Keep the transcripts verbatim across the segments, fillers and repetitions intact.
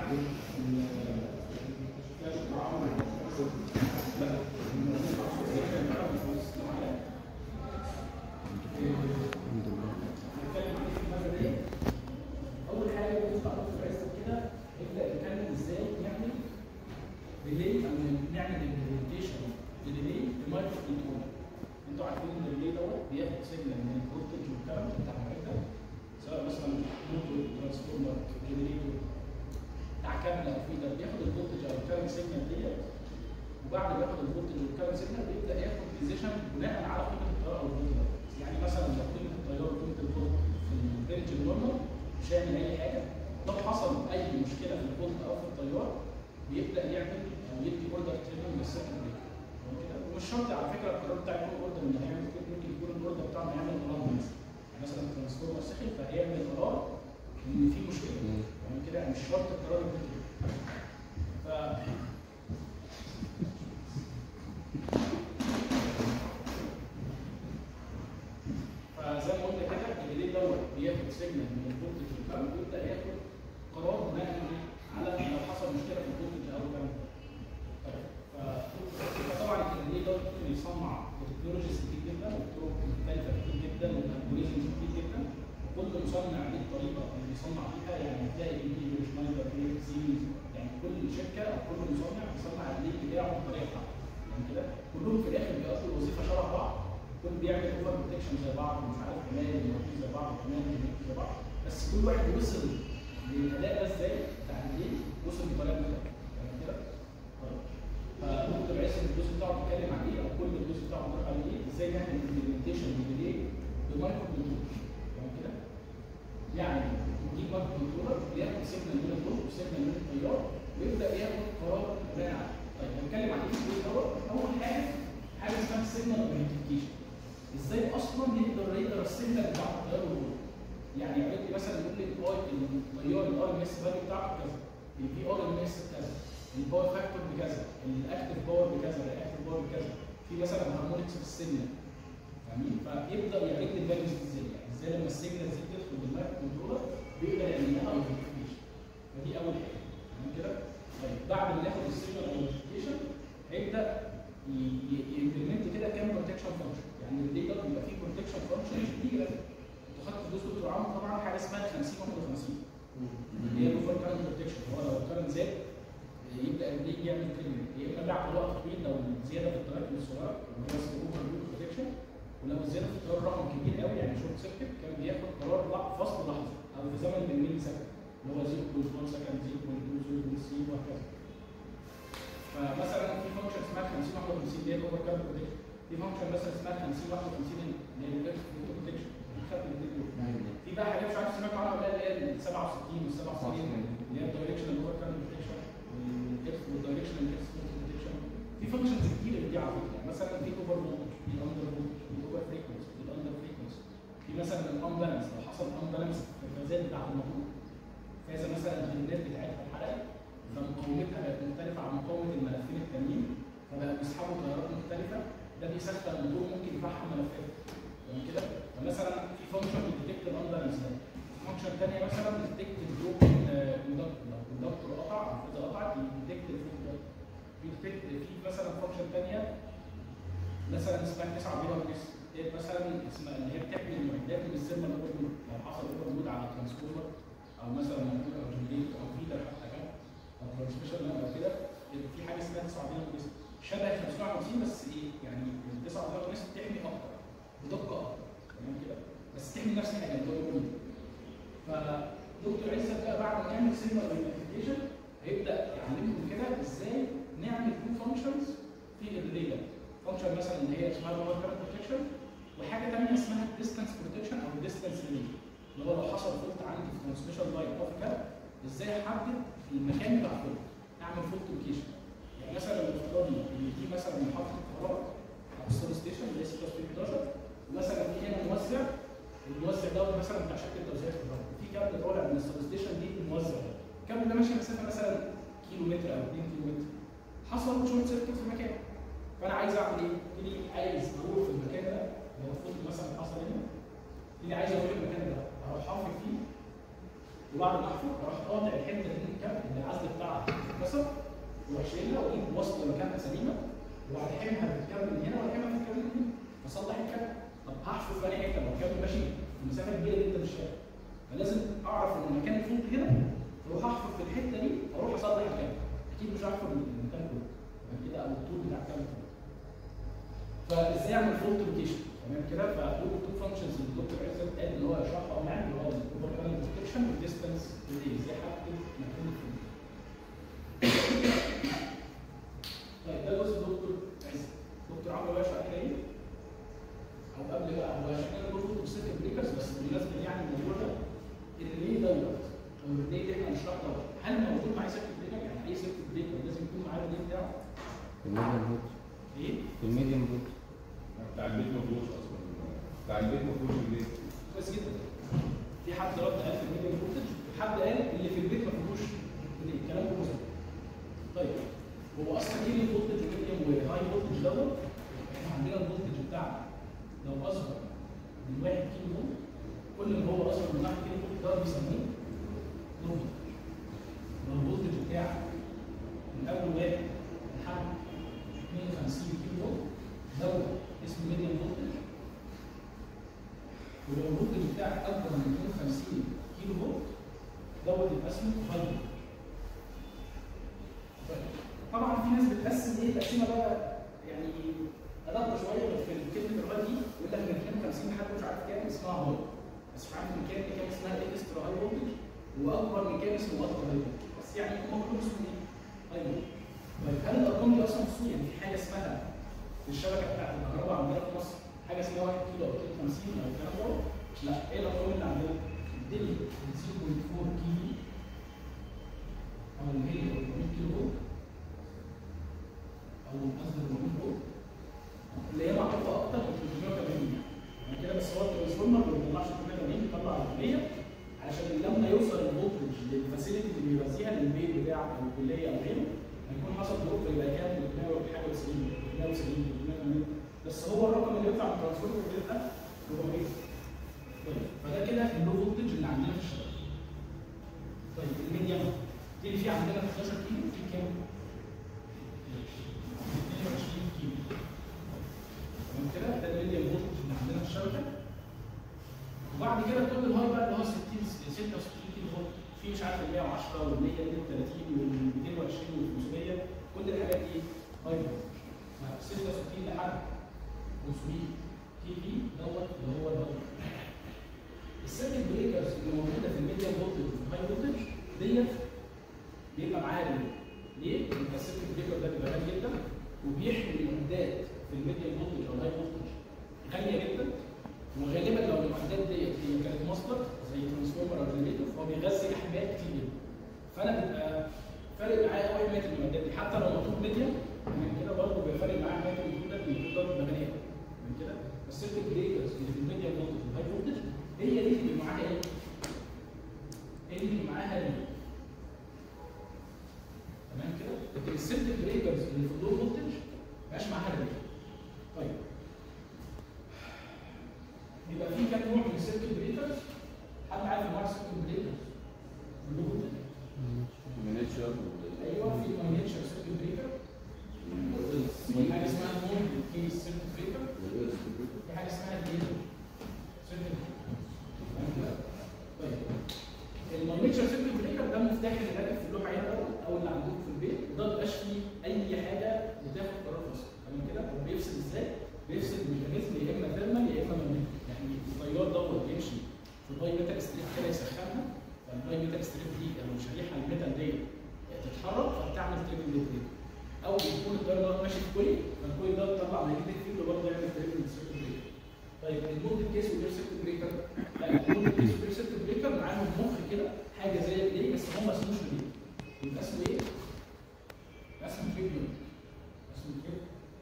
اول حاجه لازم تعرفوا في الريست كده نبدا نتكلم ازاي نعمل ريلي او نعمل امبلمنتيشن للريلي بمايكرو كنترولر. انتوا عارفين ان الريلي دوت بياخد سيجنال من الفولتج والكرنت بتاع المعده، سواء مثلا موتور ترانسفورمر جنريتور بتاع كابل او فيدر، بياخد الفولتج او الكرنت سيجنال ديت، وبعد ما ياخد الفولتج والكرنت سيجنال بيبدا ياخد ديسيجن بناء على قيمه التيار او الفولت. يعني مثلا لو قيمه التيار وقيمه الفولت في الرينج النورمال مش هيعمل اي حاجه، لو حصل اي مشكله في الفولت او في التيار بيبدا يعمل او يدي اوردر تريبل للسيركت بريكر. ومش شرط على فكره القرار بتاع يكون اوردر ان هيعمل كده، ممكن يكون الاوردر بتاعه هيعمل قرار مثلا مثلا الترانسفورمر سخن فهيعمل قرار ان في مشكله، تمام كده؟ مش شرط القرار يكون كده. ف فزي ما قلنا كده الريلي دوت بياخد سيجنال من الفولتج والكرنت ويبدا ياخد قرار بناء على لو حصل مشكله في الفولتج او الكرنت. فطبعا الريلي دوت ممكن يصنع بتكنولوجيز كتير جدا وطرق مختلفه كتير جدا والالجوريزمز كتير جدا، وكل مصنع ليه الطريقه اللي بيصنع فيها. يعني هتلاقي اي شنايدر سيمنز، يعني كل شركه او كل مصنع بيصنع الريلي بتاعه بطريقه يعني كده، كلهم في الاخر بيقضوا الوظيفه شبه بعض، كل بيعمل اوفر بروتكشن زي بعض ومش عارف كمان المواتير زي بعض وكمان زي بعض، بس كل واحد وصل للاداء ده ازاي بتاع الليل وصل بطريقه مختلفه يعني كده. فدكتور عايز الجزء بتاعه بيتكلم عن ايه او كل الجزء بتاعه بيتكلم عن ايه، ازاي نعمل امبلمنتيشن للريلي بمايكرو كنترولر تمام كده؟ يعني نجيب مايكرو كنترولر بياخد سيجنال من الفولت وسيجنال من التيار ويبدا ياخد قرار بناء عليه. طيب هنتكلم عن ايه في الجزء دوت؟ اول حاجه حاجه اسمها السيجنال ايدنتيفيكيشن. ازاي اصلا يقدر يقدر السيجنال بتاع التيار والفولت؟ يعني يقول لي مثلا يقول لي الاي التيار الار ام اس فاليو بتاعته كذا، الفي ار ام اس كذا، الباور فاكتور بكذا، الاكتف باور بكذا، الاكتف باور بكذا، في مثلا هارمونكس في السيجنال، فاهمين؟ فيبدا يعرف لي الفاليوز دي ازاي، يعني ازاي لما السيجنال دي تدخل بالمايكرو كنترولر بيقدر يعمل لها ايدنتيفيكيشن. فدي اول حاجه تمام كده؟ طيب بعد ما ياخد السيجنال ايدنتيفيكيشن هيبدا يمبلمنت كده كام بروتكشن فانكشن. يعني الريلي ده بيبقى فيه بروتكشن فانكشن كتيره. انتوا خدتوا في دكتور عمرو طبعا حاجه اسمها خمسين واحد وخمسين اللي هي بفور كارنت بروتكشن، هو لو الكارنت زاد يبدا الريلي يعمل تريمنج، يا اما بعد وقت طويل لو الزياده في التيار الصغيره اللي هو اسمه اوفر لود بروتكشن، ولو الزياده في التيار رقم كبير قوي يعني شورت سيركت كان بياخد قرار فصل لحظه او في زمن من ملي سكند اللي هو صفر فاصلة واحد سكند، صفر فاصلة اتنين، صفر فاصلة ثلاثة وهكذا. فمثلا في فانكشن اسمها خمسين واحد وخمسين اللي هي الاوفر كارنت بروتكشن، في فانكشن مثلا اسمها خمسين واحد وخمسين اللي هي الاكس بروتكشن. في بقى حاجات مش عارف سمعتوا عنها ولا اللي هي ال سبعة وستين وال سبعة وستين اللي هي الدايركشنال اوفر كارنت بروتكشن والدايركشنال اكس بروتكشن. في فانكشنز كتير دي على فكره، مثلا في اوفر فولت، في اندر فولت، في اوفر فريكونسي، في الاندر فريكونسي، في مثلا الانبالانس لو حصل انبالانس في الفازات بتاعت الموتور، فازه مثلا الجنرات بتاعتها اتحرقت فمقاومتها بقت مختلفه عن مقاومه الملفين التانيين فبقى بيسحبوا تيارات مختلفه، ده بيسخن الموتور ممكن يفحم ملفات تمام كده؟ فمثلا في فانكشن بتديكت الاندرنس ده، فانكشن ثانيه مثلا بتديكت الدروب كوندكتور، لو الكوندكتور قطع او الفازه قطعت بيديكت الفولت. في في مثلا فانكشن ثانيه مثلا اسمها تسعة بيها ونص، ديت مثلا اسمها اللي هي بتحمي المعدات من السيرمال اوفر لود، لو حصل اوفر لود على ترانسفورمر او مثلا موتور او جنريتور او فيدر حتى كمان او ترانسميشن او كده، في حاجه اسمها تسعة بيها ونص شبه خمسين واحد وخمسين بس ايه يعني ال تسعة بيها ونص بتحمي اكتر بدقه اكتر تمام كده؟ بس تحمي نفس الحاجه اللي هو الموتور. فدكتور عزت بقى بعد ما يعمل سيجنال ايدنتيفيكيشن هيبدا يعلمكم كده ازاي نعمل تو فانكشنز في الريلي ده. فانكشن مثلا اللي هي اسمها باور كارنت بروتكشن، وحاجه ثانيه اسمها ديستانس بروتكشن او ديستانس ريلي، اللي هو لو حصل فولت عندي في ترانسميشن لاين او في كارت ازاي احدد المكان بتاع الفولت، اعمل فولت لوكيشن. يعني مثلا لو افترضنا ان دي مثلا محطه كهرباء او ستور ستيشن اللي هي ستة ستة احداشر، ومثلا في هنا موزع، الموزع ده مثلا بتاع شركه توزيع الكهرباء، في كابل طالع من الستور ستيشن دي الموزع ده، الكابل ده ماشي مسافه مثلا كيلو متر او اتنين كيلو متر، حصل شورت سيركت في مكان، فانا عايز اعمل ايه؟ اللي عايز اروح في المكان ده لو الفولت مثلا حصل هنا، اللي عايز اروح المكان ده اروح حافر فيه، وبعد ما احفر اروح قاطع الحته دي من الكابل اللي عازله اتكسر واروح شايلها واجيب وصل مكانها سليمه وهلحمها بالكابل من هنا والحمها في الكابل من هنا فاصلح الكابل. طب هحفر في انهي حته؟ لو الكابل ماشي في مسافه كبيره جدا من الشارع فلازم اعرف ان المكان الفولت هنا اروح احفر في الحته دي اروح اصلح الكابل. اكيد مش هحفر المكان كله كده او الطول بتاع الكابل كله. فازاي اعمل فولت روتيشن؟ تمام كده. فدول التو فانكشنز اللي الدكتور عزت قال ان هو يشرحهم يعني اللي هو الاوفر كارنت بروتكشن والديستنس ريلي ازاي هكتب مكان الفولت. طيب ده جزء الدكتور عزت. دكتور عمرو بقى شرح ايه؟ او قبل بقى هو شرح لنا برضه السيركت بريكرز بس بالمناسبه يعني الموضوع ده الريلي دوت او الريلي اللي احنا هنشرحه دوت هل موجود معاه سيركت بريكر؟ يعني اي سيركت بريكر لازم يكون معاه الريلي بتاعه؟ في الميديم فولت. ايه؟ في الميديم فولت. بتاع البيت ما فيهوش اصلا. بتاع البيت ما فيهوش البيت. كويس جدا. في حد رد قال في الميديم فولتج وحد قال اللي في البيت ما فيهوش الكلام ده مظبوط. طيب هو اصلا ايه الفولتج ميديم وهاي فولتج دوت؟ احنا عندنا الفولتج بتاعنا لو اصغر من واحد كيلو فولت كل ما هو اصغر من واحد كيلو فولت ده بيسميه لو فولتج. لو الفولتج بتاعك من اول واحد لحد اثنين وخمسين كيلو فولت دوت اسمه ميديم فولتج. ولو الفولتج بتاعك اكبر من اثنين وخمسين كيلو فولت دوت يبقى اسمه هاي فولتج. طبعا في ناس بتقسم ايه تقسيمه بقى يعني ادق شويه في كلمه الهاي دي يقول لك من اثنين وخمسين لحد مش عارف كام اسمها هاي بس مش عارف من كام لكام اسمها اكسترا هاي فولتج واكبر من كام اسمه الترا هاي فولتج بس يعني هم كلهم اسمهم ايه؟ هاي فولتج. طيب هل الارقام دي اصلا في يعني في حاجه اسمها في الشبكه بتاعت الكهرباء عندنا في مصر حاجه اسمها واحد كيلو او اثنين وخمسين او الكلام ده؟ لا. ايه الارقام اللي عندنا؟ دي صفر فاصلة أربعة كيلو او اللي هي أربعمية كيلو فولت او قصدي أربعمية فولت اللي هي معروفه اكتر من ثلاثمية وثمانين يعني كده بس هو الترانسفورمر ما بيطلعش ثلاثمية وثمانين بيطلع أربعمية علشان لما يوصل الفولتج للفاسيلتي اللي بيوزيها للبيت بتاعك او الكليه او غيره هيكون حصل ظروف يبقى كام ثلاثمية حاجه وتسعين ثلاثمية وسبعين ثلاثمية وثمانين بس هو الرقم اللي بيطلع من الترانسفورمر بيبقى أربعمية. طيب فده كده اللو فولتج اللي عندنا في الشبكه. طيب الميديم دي اللي فيه عندنا اثناشر كيلو في كام؟ اثنين وعشرين كيلو. تمام كده ده الميديم فولتج اللي عندنا في الشبكه. وبعد كده كل الهاي بقى اللي هو ستين ستة وستين كيلو فولت في مش عارف ال مية وعشرة وال مية وثلاثين وال مئتين وعشرين وال خمسمية كل الحاجات دي هاي فولتج. ستة وستين لحد خمسمية كي في دوت اللي هو الهاي. السيركت بريكرز اللي موجوده في الميديم فولتج والهاي فولتج ديت بيبقى معاها ريلي. ليه؟ لان السيركت بريكر ده بيبقى غالي جدا وبيحمي المعدات في الميديم فولتج او الهاي فولتج غاليه جدا وغالبا لو المعدات ديت هي كانت مصدر زي ترانسفورمر او جنريتور فهو بيغذي احمال كتير جدا. فانا بيبقى فارق معايا قوي حمايه المعدات دي حتى لو مطلوب ميديم من كده برضه بيبقى فارق معايا حمايه المعدات دي المفروض تبقى غاليه من كده. السيركت بريكرز اللي في الميديم فولتج والهاي فولتج هي دي اللي معاها ايه؟ هي دي اللي معاها ريلي. تمام كده؟ لكن السيركت بريكرز اللي في اللو فولتج ما بقاش معاها ريلي. طيب يبقى في كام نوع من السيركت بريكرز؟ حد عارف انواع السيركت بريكرز؟ اللو فولتج؟ مانيتشر. ايوه في مانيتشر سيركت بريكر. في حاجه اسمها نون كيس سيركت بريكر. في حاجه اسمها ديلو سيركت بريكر. طيب المانيتشر سيركت بريكر ده المفتاح اللي راكب في اللوحه هنا او اللي عندكم في البيت وده ما بيبقاش فيه اي حاجه بتاخد قرار فصل. تمام كده؟ هو بيفصل ازاي؟ بيفصل الميكانيزم يا اما ثيرمال يا اما ماجنتيك. يعني التيار دوت بيمشي في باي ميتال ستريب كده يسخنها فالباي ميتال ستريب دي او شريحه الميتال ديت تتحرك فبتعمل تريبل بريك. او يكون التيار دوت ماشي في كويل فالكويل ده بيطلع ماجنتيك فيلد برضه يعمل تريبل سيركت بريكر. طيب المولد كيس والبير سيركت بريكر لا المولد كيس والبير سيركت بريكر معاهم مخ كده حاجه زي الايه بس هم ما اسموش ريلي. يبقى اسمه ايه؟ اسمه تريبل. اسمه تريبل.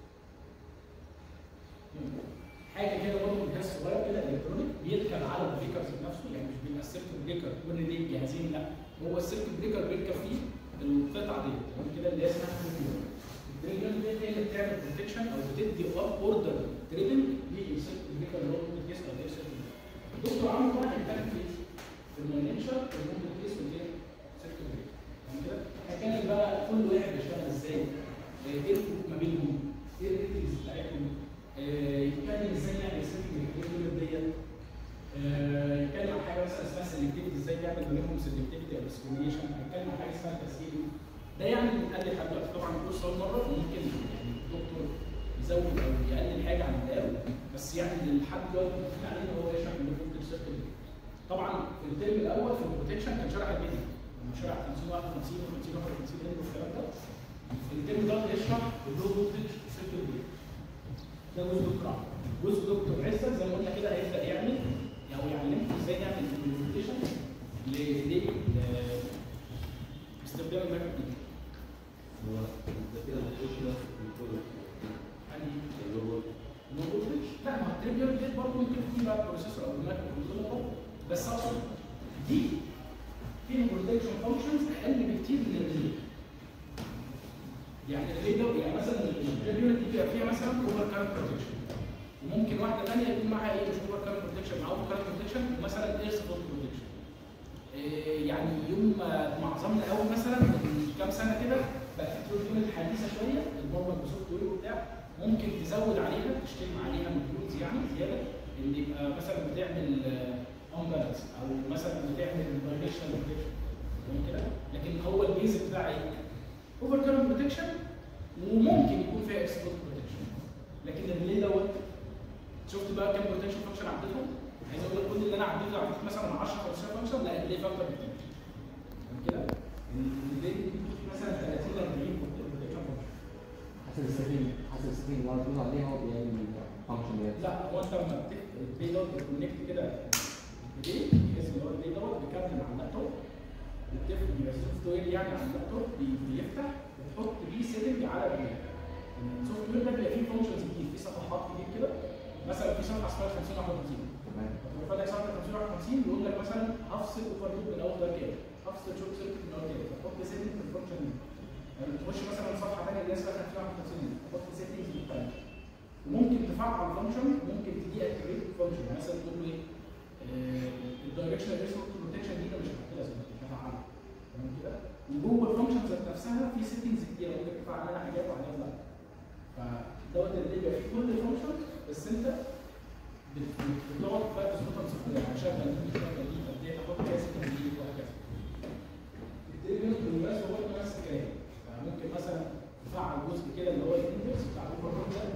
حاجه كده برضه جهاز صغير كده الكترونيك بيركب على البريكرز نفسه يعني مش بيبقى السيركت بريكر والريلي جاهزين لا هو السيركت بريكر بيركب فيه القطعه دي تمام كده اللي هي اسمها تريبل. التريبل دي هي اللي بتعمل بروتكشن او بتدي اوردر تريبل للسيركت بريكر اللي هو المولد كيس او البير سيركت بريكر. الدكتور عمرو بقى هيتكلم في المانيتشر المولد كيس والسيركت بريكر. تمام كده؟ هكمل بقى كل واحد بيشتغل ازاي؟ ايه الفروق ما بينهم؟ ايه الريتنجز بتاعتهم؟ آه، يتكلم ازاي يعمل سيتنج للكلمه ديت؟ آه، يتكلم عن حاجه مثلا اسمها سلكتيفيتي، ازاي يعمل ما بينهم سلكتيفيتي او ديسكريميشن، هيتكلم عن حاجه اسمها تسهيل. ده يعني بنقلل لحد دلوقتي طبعا الكورس اول مره، ممكن يعني الدكتور يزود او يقلل حاجه عن الاول، بس يعني لحد دلوقتي متفقين عليه ان هو يشرح من الفولتج سيركل. طبعا في الترم الاول في البروتكشن كان شرح الفيديو، لما شرح خمسين واحد وخمسين و50 واحد وخمسين والكلام ده. الترم ده هيشرح اللو فولتج سيركل دي. ده جزء دكتور جزء دكتور عزت زي ما قلنا كده هيبدا يعمل او يعلمكم ازاي نعمل امبلمنتيشن لاستخدام المكنه دي. هو انت كده بتخش ده في الكود يعني اللي هو لو فولتج لا ما التريبيور ديت برضه ممكن تكون بقى بروسيسور او المايكرو كنترولر، بس اقصد دي فيها بروتكشن فانكشنز اقل بكتير من الريلي. يعني الريلي ده يعني مثلا التريبيور دي بيبقى فيها مثلا اوفر كارنت بروتكشن، وممكن واحده ثانيه يكون معاها ايه مش اوفر كارنت بروتكشن، معاها اوفر كارنت بروتكشن ومثلا ايرث فولت بروتكشن. يعني يوم ما معظمنا قوي مثلا من كام سنه كده بقت التكنولوجيا الحديثه شويه البرمجه بسوفت وير وبتاع ممكن تزود عليها تشتغل عليها موديولز يعني زياده، اللي يبقى مثلا بتعمل امبالانس او مثلا بتعمل فايبريشن بروتكشن كده، لكن هو البيز بتاع ايه؟ اوفر كارنت بروتكشن وممكن يكون فيها اكس فولت بروتكشن. لكن الريلي دوت شفت بقى كام بروتكشن فانكشن عديتهم؟ عايز اقول لك كل اللي انا عديته عديت مثلا عشرة خمستاشر فانكشن، لا الريلي اكتر بكتير. كده الريلي مثلا ثلاثين ل أربعين بروتكشن فانكشن. حسب السيتنج حسب السيتنج اللي هتدوس عليه هو بيعمل فانكشن ديت. لا هو انت لما الريلي دوت بتكونكت كده بايه؟ بحيث ان هو الريلي دوت بيكمل على اللابتوب، بتفتح بيبقى سوفت وير يعني على اللابتوب بيفتح بتحط بيه سيتنج على الريلي. السوفت وير ده بيبقى فيه فانكشنز كتير، فيه صفحات كتير كده، مثلا في صفحه اسمها خمسين واحد وخمسين. تمام. لو فاتح صفحه خمسين واحد وخمسين بيقول لك مثلا هفصل اوفر لوب من اول ده كده، هفصل شورت سيركت من اول كده، فتحط سيتنج في الفانكشن دي. يعني تخش مثلا صفحه ثانيه اللي اسمها خمسين واحد وخمسين دي، تحط سيتنجز مختلفه. وممكن تفعل فانكشن، ممكن تدي اكتيفيت فانكشن، مثلا تقول له ايه؟ الدايركشنال ريسبونس بروتكشن دي مش هتحطها مش هفعلها. تمام كده؟ وجوه الفانكشنز ذات نفسها في سيتنجز كتير ممكن تفعل منها حاجات وحاجات لا. فدوت اللي بيبقى فيه كل فانكشن بس انت بتقعد بقى تظبطها بسهوله، يعني شغل دي شغل دي قد ايه تاخد كاس دي وهكذا. التريبيوت بالمناسبه برضه نفس الكلام، فممكن مثلا تفعل جزء كده اللي هو الانفرس بتاع البروجرام ده،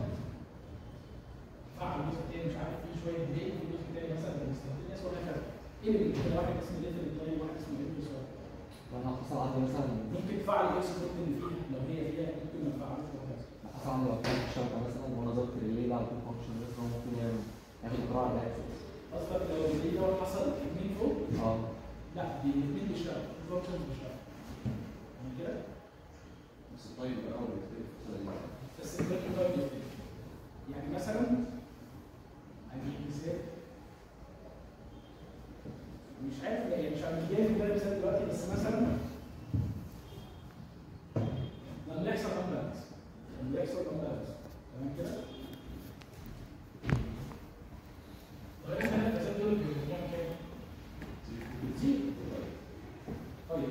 تفعل جزء تاني مش عارف فيه شويه بريك وجزء تاني مثلا بالستاتينيس وهكذا. ايه اللي كده واحد اسمه ليتل تايم واحد اسمه انفرس. انا حصل عندي مثلا ممكن تفعل الاكس بوت اللي فيها لو هي فيها ممكن ما تفعلوش وهكذا. حصل عندي وقت في الشبكه مثلا وانا ظبطت الريلي ده على طول فانكشن مثلا ممكن يعمل ياخد قراءه على الاكسس. قصدك لو اللي دوت حصل اثنين فوق؟ اه لا دي الاثنين بيشتغلوا، الفانكشنز بيشتغلوا. تمام كده؟ بس الطيب الاول بيختلف. بس البريك تايم بيختلف. يعني مثلا هجيب مثال مش عارف يعني مش عارف جاي في بالي مثال دلوقتي، بس مثلا لما يحصل امبالانس لما يحصل امبالانس تمام كده؟ طيب احنا الاساس دول بيعملوا كام؟ بتزيد. طيب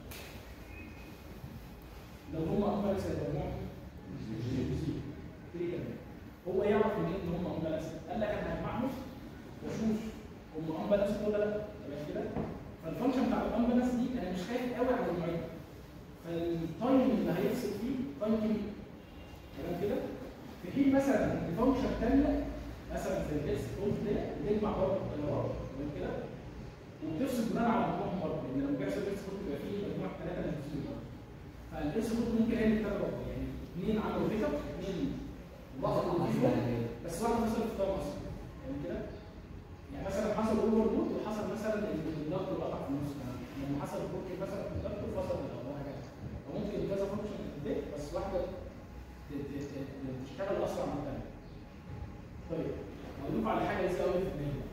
لو هم امبالانس هيبقى بتزيد. ليه كده؟ هو يعرف منين ان هم امبالانس؟ قال لك انا هجمعهم واشوف هم امبالانس ولا لا. تمام كده؟ فالفانكشن بتاع الامبالانس دي انا مش خايف قوي على المعين. فالتايم اللي هيفصل فيه تايم كبير. تمام كده؟ في حين مثلا ان فانكشن ثانيه مثلا زي الاكس فولت ده بتجمع برضه التيارات. تمام كده؟ وبتفصل بناء على مجموعهم برضه، لان لما بيحصل اكس فولت بيبقى فيه مجموعه ثلاثه اللي بتفصلوا برضه. فالاكس فولت ممكن هي اللي تتابع يعني اثنين عملوا بيك اب اثنين وصلوا فيهم بس واحده مثلا في التايم اصلا. تمام كده؟ يعني مثلا حصل اوفر لود وحصل مثلا الضغط قطع في النص، لما حصل بروك مثلا في الضغط فصل او حاجه. فممكن كذا فانكشن تديك بس واحده تشتغل اسرع من الثانيه. طيب هقول لكم على حاجه لسه قوي في دماغي.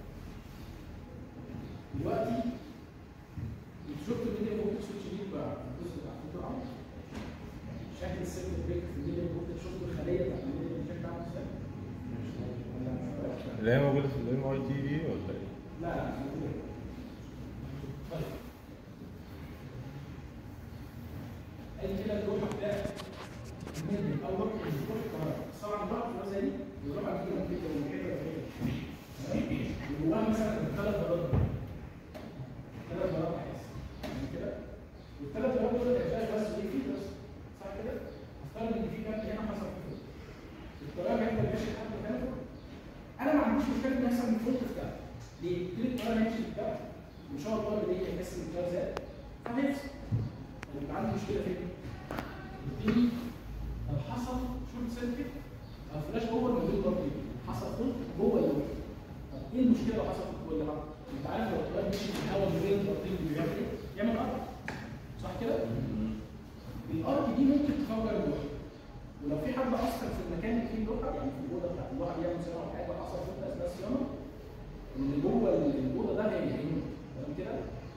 دلوقتي انتوا شفتوا الميديا بوكت سويتش دي بقى في الجزء بتاع الكمبيوتر عامل شكل السيركت بريك في الميديا بوكت. شفتوا الخليه بتاعت الميديا بوكت شكلها عامل ازاي؟ اللي هي موجوده في الام اي تي دي ولا ايه؟ لا لا طيب ادي كده اللوحه بتاعت الميديم او لوحه الكهرباء. طبعا اللوحه اللي زي دي اللوحه دي ممكن تبقى من حته لحته تمام، وجواها مثلا ثلاث درجات ثلاث درجات حاسس يعني كده، والثلاث درجات دول هتلاقي بس ايه في بس صح كده؟ افترض ان في كارت هنا حصل فيه الطريقه اللي انت ماشي لحد مكانه. انا ما عنديش مشكله ان يحصل من فولت في كارت. ليه؟ كل الطريقه ماشي في كارت وان شاء الله اللي هي يحس ان الكارت زاد فهيفصل. يبقى عندي مشكله فين؟ يبتدي لو حصل شورت سيركت او فلاش اوفر ما بين ضربتين، حصل فولت جوه اللوحه. طب ايه المشكله لو حصل فولت جوه اللوحه؟ انت عارف لو الطريقه ماشي في الهواء ما بين ضربتين بيعمل ايه؟ يعمل ارك صح كده؟ الارك دي ممكن تفجر اللوحه. ولو في حد اثر في المكان اللي فيه اللوحه يعني في الاوضه بتاعت اللوحه دي مثلا او حاجه حصل فولت اثناء الصيانه اللي جوه الاوضه ده هيهيموت تمام كده؟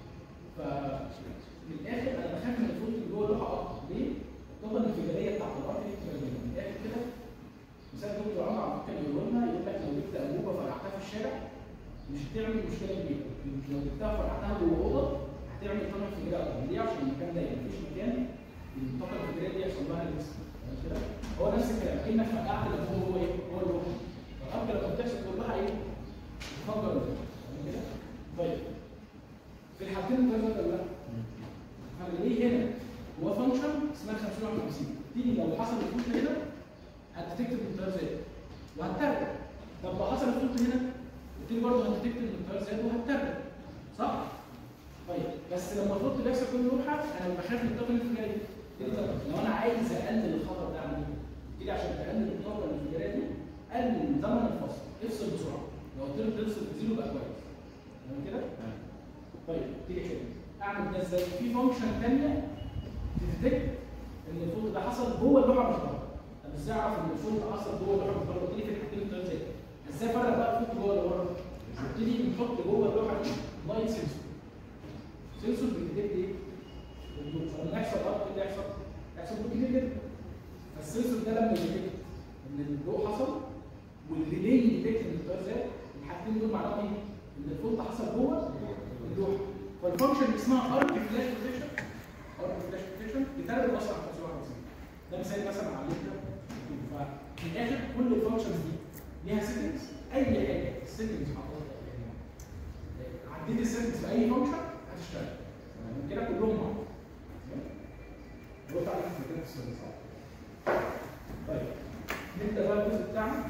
فمن الاخر انا بخاف من الفولت اللي جوه اللوحه اكتر. ليه؟ الطاقه الانفجاريه بتاعت الارك دي بتبقى من الاخر كده. مثال دكتور عمر على فكره يقول لنا يقول لك لو جبت انبوبه فرقعتها في الشارع مش هتعمل مشكله كبيره، لو جبتها فرقعتها جوه اوضه هتعمل طاقه انفجاريه اكتر. ليه؟ عشان المكان ضيق مفيش مكان الطاقه الانفجاريه دي يحصل لها ريسك تمام كده؟ هو نفس الكلام كانك فرقعت الانبوبه جوه ايه؟ جوه اللوحه. فالارك لما بتحصل جوه اللوحه ايه؟ تفجر اللوحه تمام كده؟ طيب في الحالتين الثلاثه ولا لا؟ فاللي هنا هو فانكشن اسمها خمسين واحد وخمسين. تيجي لو حصل الفولت هنا هتكتب التيار زاد وهتترجم. طب لو حصل الفولت هنا تيجي برضه هتكتب التيار زاد وهتترجم صح؟ طيب بس لما الفولت بيحصل كل لوحه انا بخاف من الطاقه الانفجاريه دي. لو انا عايز اقلل الخطر ده عندي تيجي عشان تقلل الطاقه الانفجاريه دي قلل زمن الفصل، افصل بسرعه. لو قدرت تفصل بزيرو يبقى كويس تمام كده؟ طيب تيجي كده اعمل ده ازاي؟ في فانكشن ثانيه تديتكت ان الفولت ده حصل جوه اللوحه مش بره. طب ازاي اعرف ان الفولت حصل جوه اللوحه مش بره؟ قلت لي في الحاجتين الثلاثه ازاي؟ ازاي افرق بقى الفولت جوه ولا بره؟ نبتدي نحط جوه اللوحه دي لايت سنسور. سنسور بيديتكت ايه؟ الضوء. فلما يحصل ارك اللي يحصل؟ يحصل ضوء كبير جدا. فالسنسور ده لما يديتكت ان الضوء حصل والريلي يديتكت ان التيار زاد، الحاجتين دول معناهم ايه؟ ان الفولت حصل جوه اللوحه. فالفانكشن اللي اسمها ارك فلاش بروتكشن ارك فلاش بروتكشن بتعمل اصلا خمسين واحد وخمسين. ده مثال مثلا على اللينك. ففي الاخر كل الفانكشنز دي ليها سيتنجز. اي حاجه السيتنجز حطيتها يعني عديت السيتنجز في اي فانكشن هتشتغل تمام كده كلهم مع بعض. قلت عليك في كده السؤال صح؟ طيب نبدا بقى الجزء بتاعنا.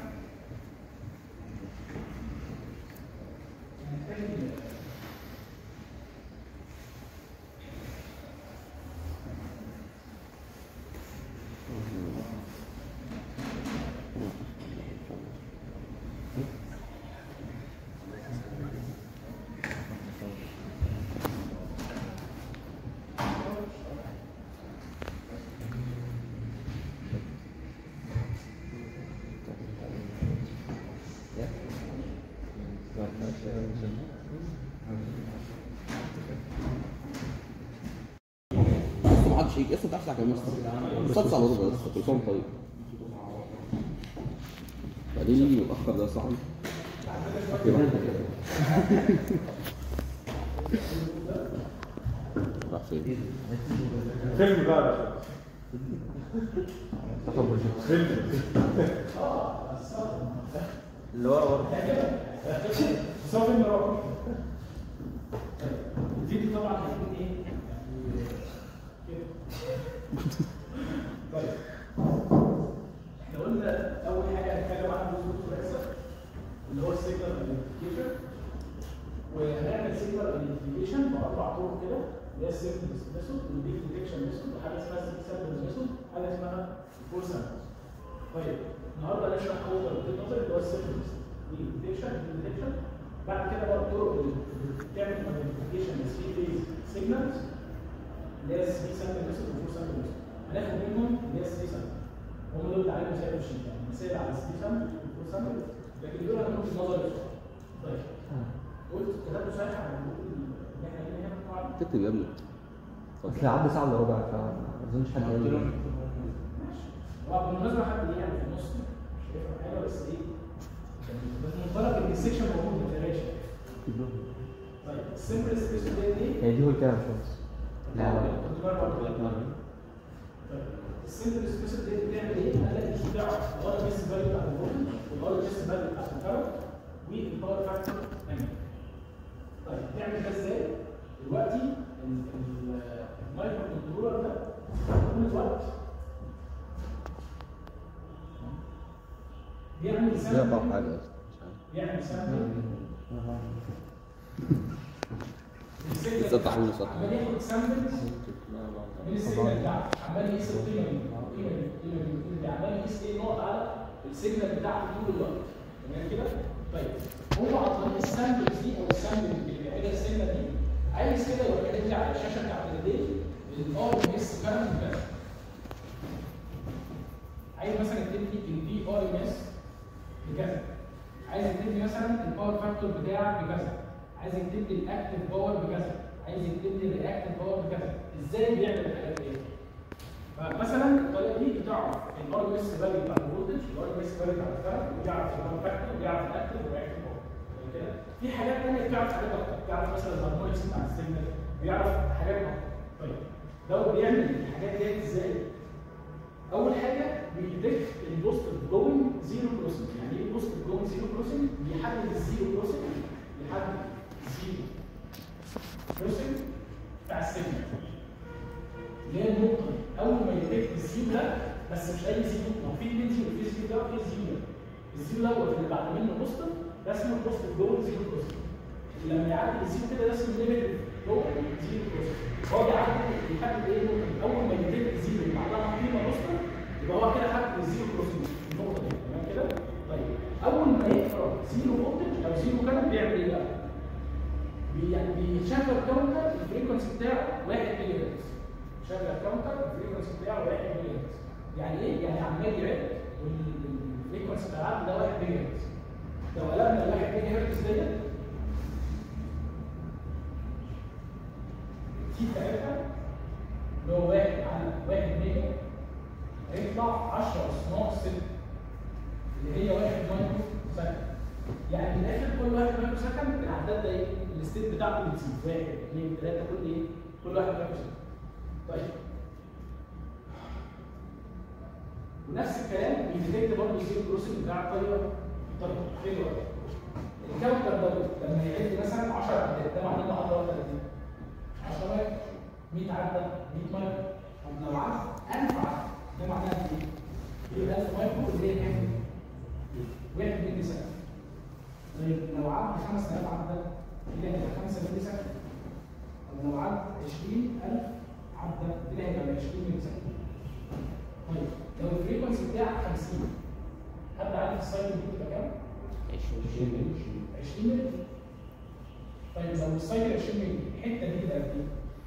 هنحتاج شيء يا اسطى تحت على المستر بس على ربع بس كل سنه طيب بعدين يجي متاخر ده صعب راح فين فيلم بقى تخبر فيلم اللي ورا ورا صافي المراقب. الفيديو طبعا هيكون ايه؟ طيب احنا قلنا اول حاجه هنتكلم عنها بالظبط كويسه اللي هو السيجنال ايدنتيفيكيشن. وهنعمل سيجنال ايدنتيفيكيشن باربع طرق كده اللي هي السيمبل ميثود والبيك ديتكشن ميثود وحاجه اسمها سيمبل ميثود وحاجه اسمها فور سامبلز. طيب النهارده هنشرح اول وجهه نظر اللي هو السيمبل ميثود ديتكشن ديتكشن. بعد كده بقى الطرق اللي بتعمل ايدنتيفيكيشن لثري فيز سيجنالز اللي هي ثري سامبل ميثود وفور سامبل ميثود. هناخد منهم اللي هي ثري سامبل هم دول اللي عليهم مثال الشيء يعني مثال على ثري سامبل وفور سامبل لكن دول هنقول النظر بسرعه. طيب قلت كتبته صحيح على ان احنا هنا هنا قاعده تكتب يا ابني اصل عدى ساعه الا ربع فما اظنش حد هيجي. ماشي. هو بالمناسبه حد ايه يعني في النص مش هيفهم حاجه بس ايه بس منطلق ان السكشن موجود ما تقلقش. طيب السمبل سبيس دي ايه؟ هي دي هو الكلام شويه. لا كنت بره السمبل سبيسيفيك دي بتعمل ايه؟ قال لك مش بتعرف الار اس فاليو بتاع الفولتج والار اس فاليو بتاع الكرنت والباور فاكتور ام. طيب تعمل ده ازاي؟ دلوقتي المايكرو كنترولر ده طول الوقت بيعمل سامبل حاجه بيعمل سامبل لسه تحويل صح عمال ياخد سامبل من السيجنال بتاعته، عمال يقيس القيمه دي القيمه دي القيمه دي القيمه دي عمال يقيس ايه نقط على السيجنال بتاعته طول الوقت. تمام كده؟ طيب هو عن طريق السامبلز دي او السامبل اللي بيعملها السيجنال دي عايز كده يروح كاتب لي على الشاشه بتاعت الليل الار ام اس كارنت بتاعه. عايز مثلا يكتب لي الفي ار ام اس بكذا، عايز يكتب لي مثلا الباور فاكتور بتاعك بكذا، عايز يكتب لي الاكتف باور بكذا، عايز يكتب لي الرياكتيف باور بكذا. ازاي بيعمل الحاجات دي؟ فمثلا الطريقه دي بتعرف الار ام اس فاليو بتاع الفولتج، الار ام اس فاليو بتاع الكارنت، وبيعرف الباور فاكتور، وبيعرف الاكتف والرياكتيف باور. كده في حاجات ثانيه بتعرف حاجات اكتر، بيعرف مثلا الهارمونكس بتاع السيجنال، بيعرف حاجات اكتر. طيب ده بيعمل الحاجات دي ازاي؟ اول حاجه بيديك البوست جوينج زيرو كروسنج. يعني ايه بوست جوينج زيرو كروسنج؟ بيحدد الزيرو كروسنج، بيحدد الزيرو كروسنج بتاع السيجنال اللي هي النقطه دي. اول ما يديك الزيرو ده، بس مش اي زيرو، ما في اثنين زيرو، في زيرو ده وفي زيرو. الزيرو دوت اللي بعد منه بوست ده اسمه بوست جوينج زيرو كروسنج. لما يعدي الزيرو كده ده اسمه ليميتد جوينج زيرو كروسنج. هو بيعدي بيحدد ايه النقطه دي. اول ما يديك الزيرو اللي بعدها قيمه بوست يبقى هو كده حدد الزيرو كروسنج النقطه دي. تمام كده؟ طيب اول ما يقرا زيرو فولتج او زيرو كارنت بيعمل ايه بقى؟ يعني بيشغل كاونتر الفريكونسي بتاعه واحد ملي هرتز. شغل كاونتر الفريكونسي بتاعه واحد ملي هرتز. يعني ايه؟ يعني عمال يعد والفريكونسي بتاع العقل ده واحد ملي هرتز. لو قلبنا ال واحد ملي هرتز ديت تي بتاعتها اللي هو واحد على واحد ميجا هيطلع عشرة أس ناقص ستة اللي هي واحد مايكرو سكند. يعني من الاخر كل واحد مايكرو سكند الاعداد ده ايه؟ الستيت بتاعته بتزيد واحد اثنين ثلاثه كل ايه؟ كل واحد مايكرو سكند. طيب ونفس الكلام بيديتكت برضه الزيرو كروسنج بتاع الطريقه الطريقه حلوه قوي. الكاونتر ده لما يعد مثلا عشرة عدات ده معناه انه عدى واحده قد ايه؟ عشرة مايكرو، مية عدى مية مايكرو. طب لو عدى ألف عدى ده معناه ايه؟ يبقى ألف مايكرو اللي هي كام؟ واحد ملي سكند. طيب لو عدى خمسة آلاف عدى اللي هي خمسة ملي سكند. طب لو عدى عشرين ألف عدى اللي هي عشرين ملي سكند. طيب لو الفريكونسي بتاعك خمسين حد عارف السايكل دي بتبقى كام؟ عشرين ملي. عشرين ملي. طيب لو السايكل عشرين ملي الحته دي تبقى قد ايه؟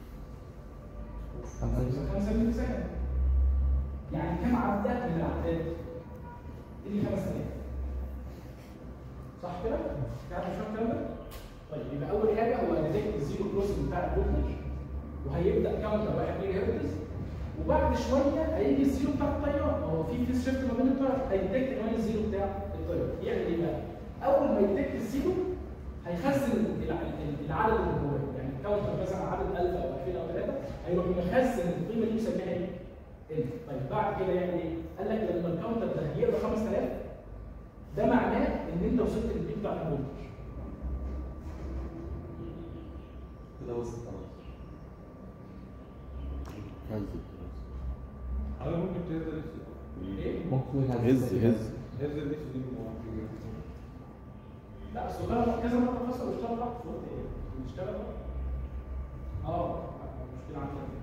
خمسة ملي سكند. يعني كم عدى من الاعداد؟ دي خمسة آلاف. صح كده؟ تعرف شو الكلام ده؟ طيب يبقى اول حاجه هو ديتكت الزيرو كروسنج بتاع الفولتج وهيبدا كاونتر واحد ميجا هرتز، وبعد شويه هيجي الزيرو بتاع التيار. هو في فيس شيفت ما بين التيار، هيديتكت كمان الزيرو بتاع التيار. يعمل ايه بقى؟ اول ما يديتكت الزيرو هيخزن العدد اللي جواه. يعني الكاونتر مثلا عدد ألف او ألفين او ثلاثة هيروح مخزن القيمه دي يسميها ايه؟ ان. طيب بعد كده يعمل ايه؟ قال لك لما الكاونتر ده يقرا خمسة آلاف ده معناه ان انت وصلت للبيك بتاع الفولتج. كده وصلت خلاص. انا ممكن تهز نفسي. ايه؟ ممكن هز هز هز نفسي دي ممكن. لا اصل ده كذا مره فصل واشتغل بقى في وقت ايه؟ اشتغل بقى. اه المشكله عندي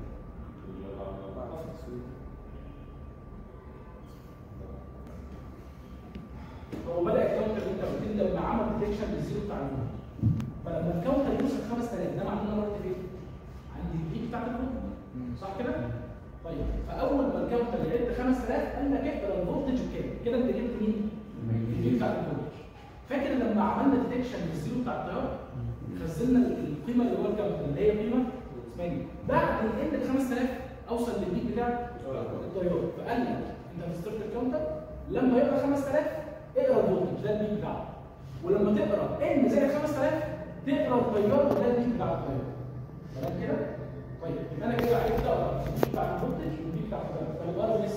هو بدا الكاونتر اللي انت قلت لي لما عمل ديتكشن للزيرو بتاع الفولتج. فلما الكاونتر يوصل خمسة آلاف ده معناه ان انا رحت فين؟ عندي البيك بتاعت الفولتج. صح كده؟ طيب فاول ما الكاونتر يعد خمسة آلاف قال لك اقرا الفولتج بكام؟ كده انت جبت مين؟ البيك بتاعت الفولتج. فاكر لما عملنا ديتكشن للزيرو بتاع التيار خزنا القيمه اللي هو الكاونتر اللي هي قيمه اسمها ايه؟ بعد الان ال خمسة آلاف اوصل للبيك بتاع التيار. فقال لك انت هتستارت الكاونتر لما يقرا خمسة آلاف اقرا الفولتج ده البيك بتاعه، ولما تقرا ان زائد خمسة آلاف تقرا التيار ده البيك بتاع التيار. تمام كده؟ طيب يبقى انا كده عرفت اقرا البيك بتاع الفولتج والبيك بتاع التيار. فالار ام اس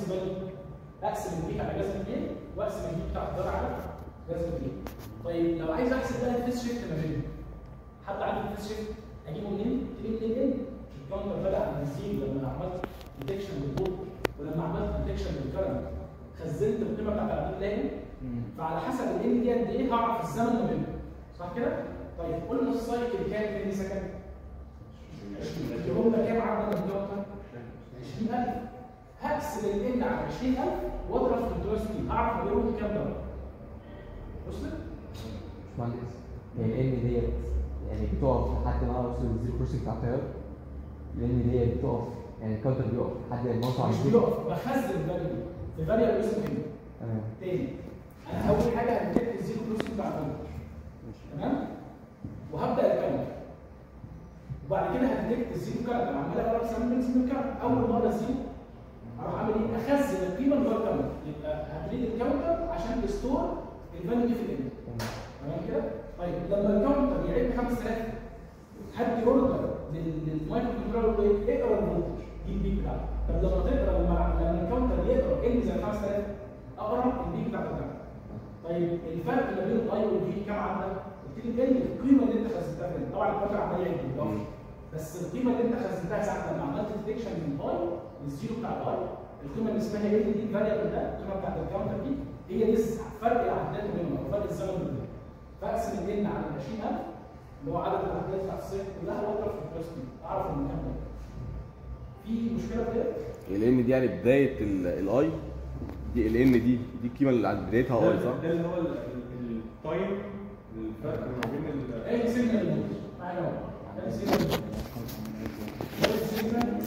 اقسم البيك على جذر اثنين واقسم البيك بتاع الدار على جذر اثنين. طيب لو عايز احسب بقى الفيس شيفت ما بينهم، حد عنده الفيس شيفت اجيبه منين؟ تجيب منين ان؟ الكاونتر بدا على الزيرو لما عملت ديتكشن بالفولت، ولما عملت ديتكشن بالكرنت خزنت القيمه بتاعت العداد لاني، فعلى حسب الان دي قد ايه هعرف الزمن ما بينهم، صح كده؟ طيب قلنا السايكل كام ملي سكند؟ اللي هم كام عدد الكاونتر؟ عشرين ألف. هقسم الان على عشرين ألف واضرب في ثلاثمية وستين، اعرف ما بينهم كام درجه. وصلت؟ باشمهندس هي الان ديت يعني بتقف لحد ما اوصل للزيرو كروسنج بتاع التيار؟ الان ديت بتقف يعني الكاونتر بيقف لحد ما اوصل مش بيقف، بخزن الفاليو دي في فاريبل اسمه هنا. تمام. تاني انا اول حاجه هنكتب الزيرو كروسنج بتاع الكاونتر. تمام؟ وهبدا الكاونتر. وبعد كده هتديكت الزيرو كارت، انا عمال اقرا سامبلز من الكارت، اول مره زيرو اروح اعمل ايه؟ اخزن القيمه اللي هو الكاونتر، يبقى هتريد الكاونتر عشان تستور الفاليو دي في الان. تمام كده؟ طيب لما الكاونتر يعد خمسة آلاف هدي اوردر للمايكرو كنترولر ايه؟ اقرا الفولتج دي البيك بتاعته. طب لما تقرا لما لما الكاونتر يقرا ان زي خمسة آلاف اقرا البيك بتاعت الكاونتر. طيب الفرق ما بين الاي والبي كام عدد؟ قلت لي ان القيمه اللي انت خزنتها فين؟ طبعا الكاونتر عمال يعد بالضبط، بس القيمه اللي انت خزنتها ساعه لما عملت ديتكشن من الاي للزيرو بتاع الاي، القيمه اللي اسمها ان دي الفاريبل ده، القيمه بتاعت الكاونتر دي هي دي فرق العداد بينهم او فرق الزمن بينهم. فاقسم الان على عشرين ألف اللي هو عدد العداد بتاعت السيركت كلها واضرب في البلس اعرف المكان ده. في مشكله في كده؟ الان دي يعني بدايه الاي دي، الان دي دي القيمه اللي عند بدايتها اي صح؟ ده اللي هو التايم الفرق ما بين ال اي سيجنال مود معايا اهو. اي سيجنال اي سيجنال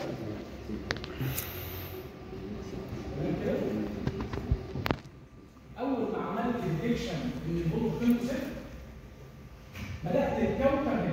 اول ما عملت ديتكشن من الفولت قيمته صفر بدات الكاونتر هنا.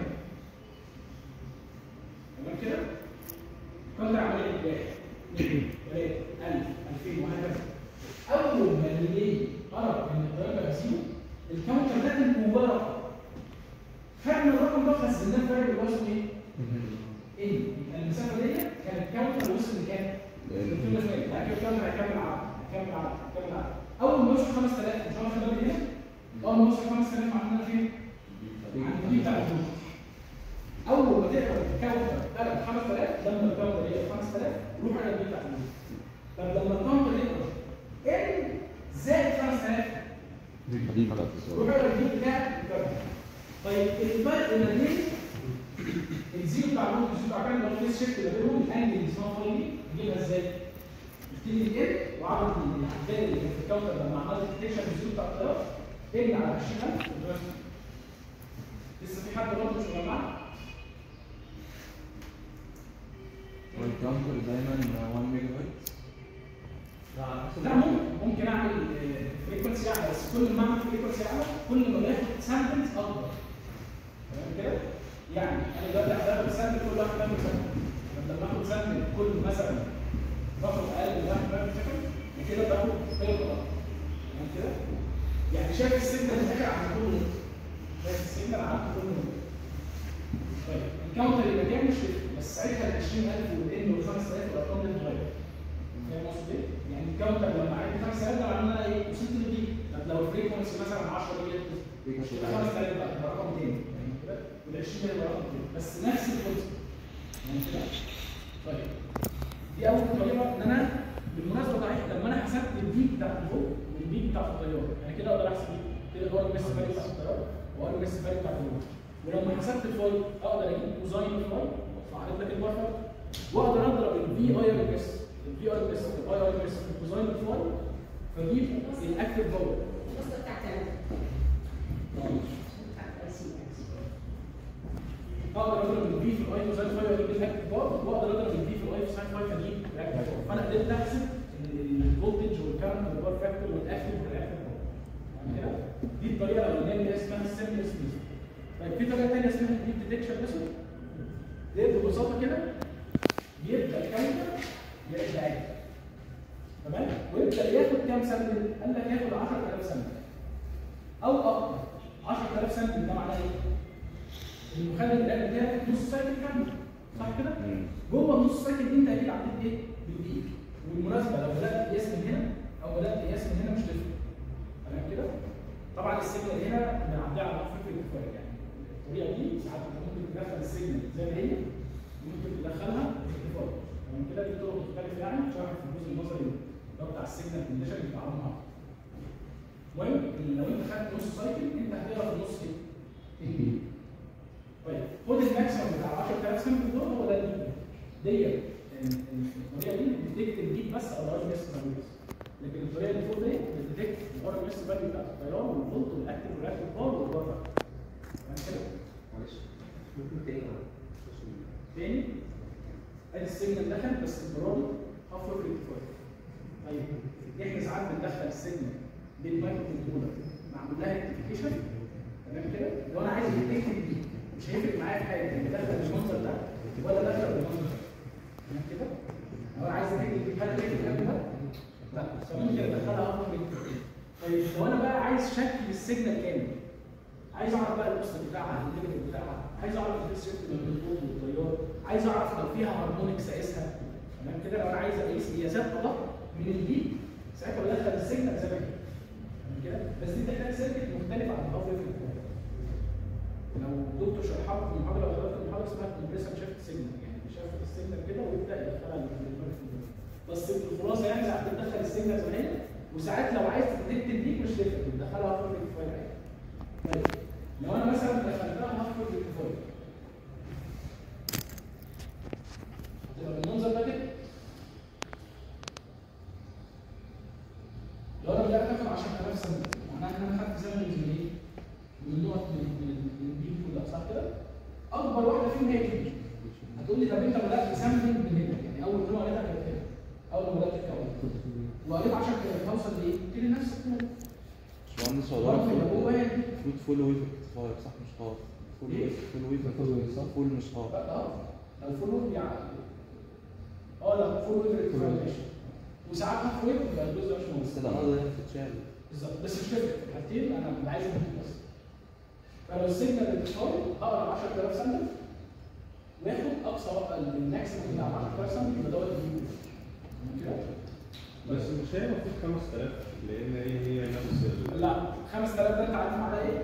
تمام كده؟ الكاونتر عمل ايه؟ واحد ثلاثة ألف ألفين وهكذا. اول ما الريلي قرب من الدرجه بزيرو الكاونتر ده كان جواه رقم. خدنا الرقم ده خزناه في فاريبل اللي هو اسمه ايه؟ ان. يبقى المسافه ديت كان الكاونتر وصل لكام؟ قلت له ايه؟ بعد كده الكاونتر هيكمل عدد هيكمل عدد هيكمل عدد. اول ما يوصل خمسة آلاف مش هو خدنا هنا؟ اول ما يوصل خمسة آلاف عندنا فين؟ عند البي بتاع الفولت. اول ما تقرا الكاونتر قلب خمسة آلاف، لما الكاونتر يقرا خمسة آلاف روح على البي بتاع الفولت. طب لما الكاونتر يقرا ان زائد خمسة آلاف روح على البي بتاع الكاونتر. طيب الفرق ما بين الزيرو بتاع الفولت والزيرو بتاع الكاونتر اللي هو الفيس شيفت ما بينهم الانجل اللي اسمها فاي دي نجيبها ازاي؟ ابتدي الان وعرض العداد اللي في الكاونتر لما عملت ديتكشن بالزيرو بتاع التيار ان على عشرين ألف. لسه في حد برضه مش مجمع؟ والكاونتر دايما واحد ميجا بايت. لا ممكن ممكن اعمل فريكونسي اعلى، بس كل ما اعمل فريكونسي اعلى كل ما باخد سامبلز اكبر. تمام كده؟ يعني انا دلوقتي باخد سامبل كل واحد كام سكند. لما اخد سامبل كل مثلا باخد اقل من واحد كام سكند وكده باخد قيمه اكبر. تمام كده؟ يعني شايف السيجنال اللي عند كل نقطه. شايف السيجنال عند كل نقطه. طيب الكاونتر يبقى كام مش بس ساعتها ال عشرين ألف والان وال خمسة آلاف والارقام دي بتتغير. فاهم قصدي ايه؟ يعني الكاونتر لما عدت خمسة آلاف ده معناه ان انا ايه؟ وصلت للبي. طب لو الفريكونسي مثلا عشرة ملي يبقى خمسة آلاف بقى يبقى رقم تاني. يعني كده؟ وال عشرين ده يبقى رقم تاني. بس نفس الكونسيبت. يعني كده؟ طيب دي اول طريقه ان انا بالمناسبه صحيح لما انا حسبت البيك بتاع الفوق والبيك بتاع التيار، يعني كده اقدر احسب كده هو المس فاليو بتاع التيار وهو المس فاليو بتاع الفوق. ولما حسبت الفاي اقدر اجيب كوزاين الفاي فاعرف لك البفر واقدر اضرب الفي اي ار اس الفي ار اس الاي ار اس في كوزاين الفاي فاجيب الاكتف باور. المصدر بتاع الكلام اقدر اضرب الفي في الاي كوزاين الفاي واجيب الاكتف باور واقدر اضرب الفي في الاي في ساين فاي فاجيب الاكتف باور. فانا قدرت احسب الفولتج والكارنت والباور فاكتور والاكتف والاكتف باور. كده دي الطريقه الاولانيه اللي اسمها السمبلست ميثود. طيب في طريقه ثانيه اسمها الديب ديتكشن ميثود. دي ببساطه كده بيبدا الكاونتر يعد عادي. تمام؟ ويبدا ياخد كام سامبل؟ قال لك ياخد عشرة آلاف سامبل او اكتر. عشرة آلاف سامبل ده معناه ايه؟ المخلي الان بتاعك نص سايكل كامل. صح كده؟ جوه النص سايكل دي انت اكيد عديت ايه؟ بالبيك. وبالمناسبه لو بدات تقيس من هنا طبعا السيجنال هنا بنعديها على فكره الفرق، يعني الطريقه دي ساعات انت ممكن تدخل السيجنال زي ما هي ممكن تدخلها في الفرق، ومن كده دي طرق مختلفه يعني شرح في الجزء النظري اللي هو بتاع السيجنال كونديشن اللي بتتعامل معاه. المهم لو انت خدت نص سايكل انت هتقرا في النص ايه؟ طيب خد الماكسيمم بتاع عشرة آلاف سامبل دول هو ده البيك ديت. الطريقه دي بتديكت البيك بس او الار ام اس فاليوز، لكن الطريقه اللي فوق ديت بتديكت الار ام اس فاليو بتاعت التيار والفولت والاكتف والرياكتيف باور والبره. تمام كده؟ معلش ممكن تاني تاني ادي السيجنال دخل بس المره دي هاف ويف ريكتيفاير. طيب احنا ساعات بندخل السيجنال بالمايكرو كنترولر معمول لها ريكتيفيكيشن. تمام كده؟ لو انا عايز اديكت البيك مش هيفرق معايا في حاجه ان دخل المنظر ده ولا دخل المنظر ده. تمام كده؟ لو انا عايز اديكت هل اديكت الكلام ده؟ لا فممكن ادخلها اكتر من كده. طيب لو انا بقى عايز شكل السيجنال كامل، عايز اعرف بقى الوسط بتاعها الليفل بتاعها، عايز اعرف الفيس من الفولت والتيار، عايز اعرف لو فيها هارمونكس اقيسها. تمام كده؟ لو انا عايز اقيس قياسات ادق من البيك ساعتها بدخل السيجنال زي ما هي. تمام كده؟ بس دي بتحتاج سيركت مختلف عن الهاف ويف ريكتيفاير. لو الدكتور شرحها في المحاضره ولا في المحاضره اسمها كومبريسر شيفت سيجنال، يعني بيشفت السيجنال كده ويبدا يدخلها للمايكرو. بس الخلاصه يعني ساعات بتدخل السيجنال زي ما هي، وساعات لو عايز تديكت البيك مش تفرق بتدخلها هاف ويف ريكتيفاير عادي. طيب لو انا مثلا دخلتها هاف ويف ريكتيفاير هتبقى بالمنظر ده كده. لو انا بدات اخد عشرة آلاف سنه معناها ان انا خدت سنه من ايه؟ من نقط من البيك كلها، صح كده؟ اكبر واحده فيهم هي دي. هتقول لي طب انت بدات تسامبل من هنا، يعني اول ما قريتها كانت هنا، اول ما بدات تتكون وقريت عشرة آلاف هوصل لايه؟ تدي نفس الكلام. باشمهندس هو ده المفروض فول ويف ريكتيفاير صح مش هاف؟ فول ويف فول ويف فول ويف صح؟ فول مش هاف. اه لو فول ويف يعني اه لا فول ويف ريكتيفاير ماشي، وساعات هاف ويف يبقى الجزء ده مش موجود. بس ده قصدي بتتشال بالظبط، بس مش تفرق الحاجتين انا اللي عايزه بس. فلو السيجنال انتشار هقرا عشرة آلاف سامبل واخد اقصى الماكسيمم بتاع عشرة آلاف سامبل يبقى دوت الفيو كده. بس مش هي المفروض خمسة آلاف لان هي هي نفس ال لا خمسة آلاف ده انت عارف معناه ايه؟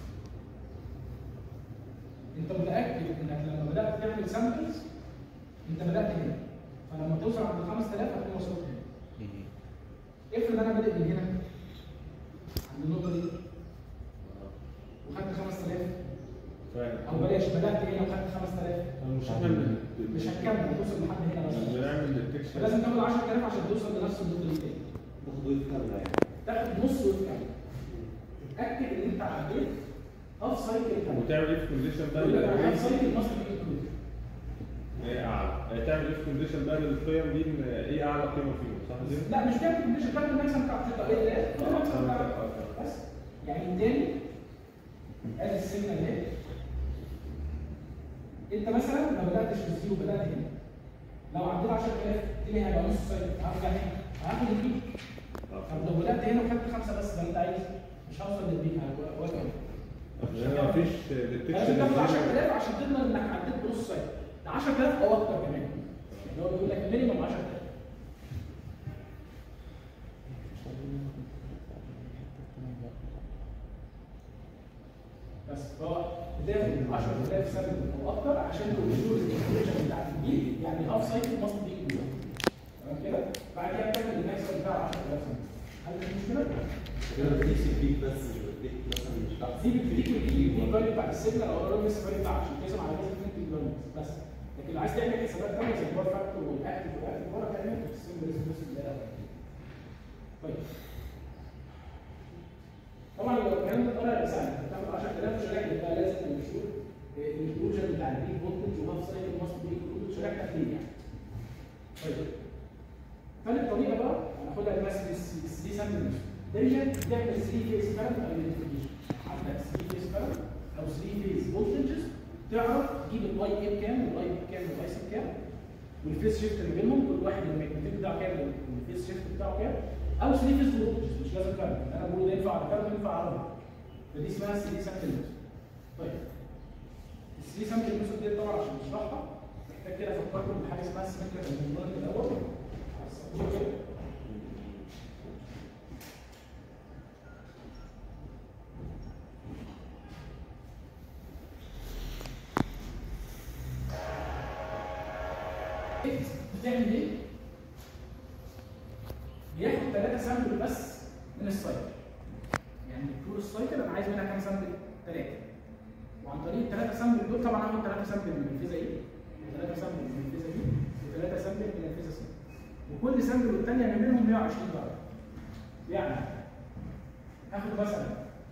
انت متاكد انك لما بدات تعمل سامبلز انت بدات هنا، فلما توصل عند خمسة آلاف هتكون وصلت هنا. افرض انا بادئ من هنا عند النقطه دي وخدت خمسة آلاف او بلاش بدات هنا وخدت خمسة آلاف مش هنعمل مش هتكمل توصل لحد هنا بس بنعمل ديتكشن لازم تاخد عشرة آلاف عشان توصل لنفس النقطه دي تاني. تاخد ويف كامله يعني. تاخد نص ويف كامل. اتاكد ان انت عديت هاف سايكل كامل. وتعمل ايه في كونديشن بقى هاف سايكل مصر دي انكلود. ايه اعلى؟ تعمل ايه في كونديشن بقى للقيم دي ان ايه اعلى قيمه فيهم صح كده؟ لا مش تعمل كونديشن، تعمل الماكسيمم بتاع الشتا ايه ده؟ الماكسيمم بتاع بس يعني التاني ادي السيجنال اهي. انت مثلا ما بداتش بالزيرو بدات هنا، لو عديت عشرة آلاف تلاقي هيبقى نص سايكل هرجع هنا هاخد البيك. طب لو بدات هنا وخدت خمسه بس زي انت عايز مش هوصل للبيك هواجه عشان ما فيش ديتكشن لازم تاخد عشرة آلاف عشان تضمن انك عديت بنص سايكل. ده عشرة آلاف او اكتر كمان، يعني هو بيقول لك مينيمم عشرة آلاف. بس فهو بتاخد عشرة آلاف سنه او اكتر عشان توصل للكونفيجن بتاع البيك، يعني هاف سايكل مصر دي كلها. تمام كده؟ بعد كده بتاخد الماكسيمم بتاع عشرة آلاف سنه. هل في مشكله؟ كده بديك البيك بس مش بديك مثلا مش تحت. دي بتديك البيك فاليو بتاع السيجنال او الار ام اس فاليو بتاعك عشان تقسم على جزء من البيك بس. لكن لو عايز تعمل حسابات ثانيه زي البار فاكتور والاكتف والاكتف ورا تعمل في السيجنال ريسبونس ده. طيب طبعا لو الكلام ده طالع سهل بتاخد عشرة آلاف شركه يبقى لازم نشوف الانكلوجن بتاع البيك فولتج وهاف سايكل ماست بي انكلود شركه اثنين يعني. طيب ثالث طريقه بقى هناخدها بس الثري سامبل ديت بتعمل ثري فيز كارنت ايدنتيفيكيشن. عندك ثري فيز كارنت او ثري فيز فولتجز تعرف تجيب الاي اي بكام والاي بي بكام والاي سي بكام والفيز شيفت اللي بينهم كل واحد الماجنتيك بتاعه كام والفيز شيفت بتاعه كام او ثري فيز فولتجز مش لازم كارنت. انا بقول ده ينفع على كارنت ينفع على رمل، فدي اسمها ثري سامبل ميثود. طيب الثري سامبل ميثود دي طبعا عشان نشرحها محتاج كده افكركم بحاجه اسمها سيمتريكال كومبوننت الاول. بتعمل ايه؟ بياخد ثلاثة سامبل بس من السايكل. يعني طول السايكل انا عايز منها كام سامبل؟ ثلاثة. وعن طريق الثلاثة سامبل دول طبعا هاخد ثلاثة سامبل من الفيزا ايه؟ وثلاثة سامبل من الفيزا بي، وثلاثة سامبل من الفيزا سي. وكل سامبل والثانية من منهم مية وعشرين درجة. يعني هاخد مثلا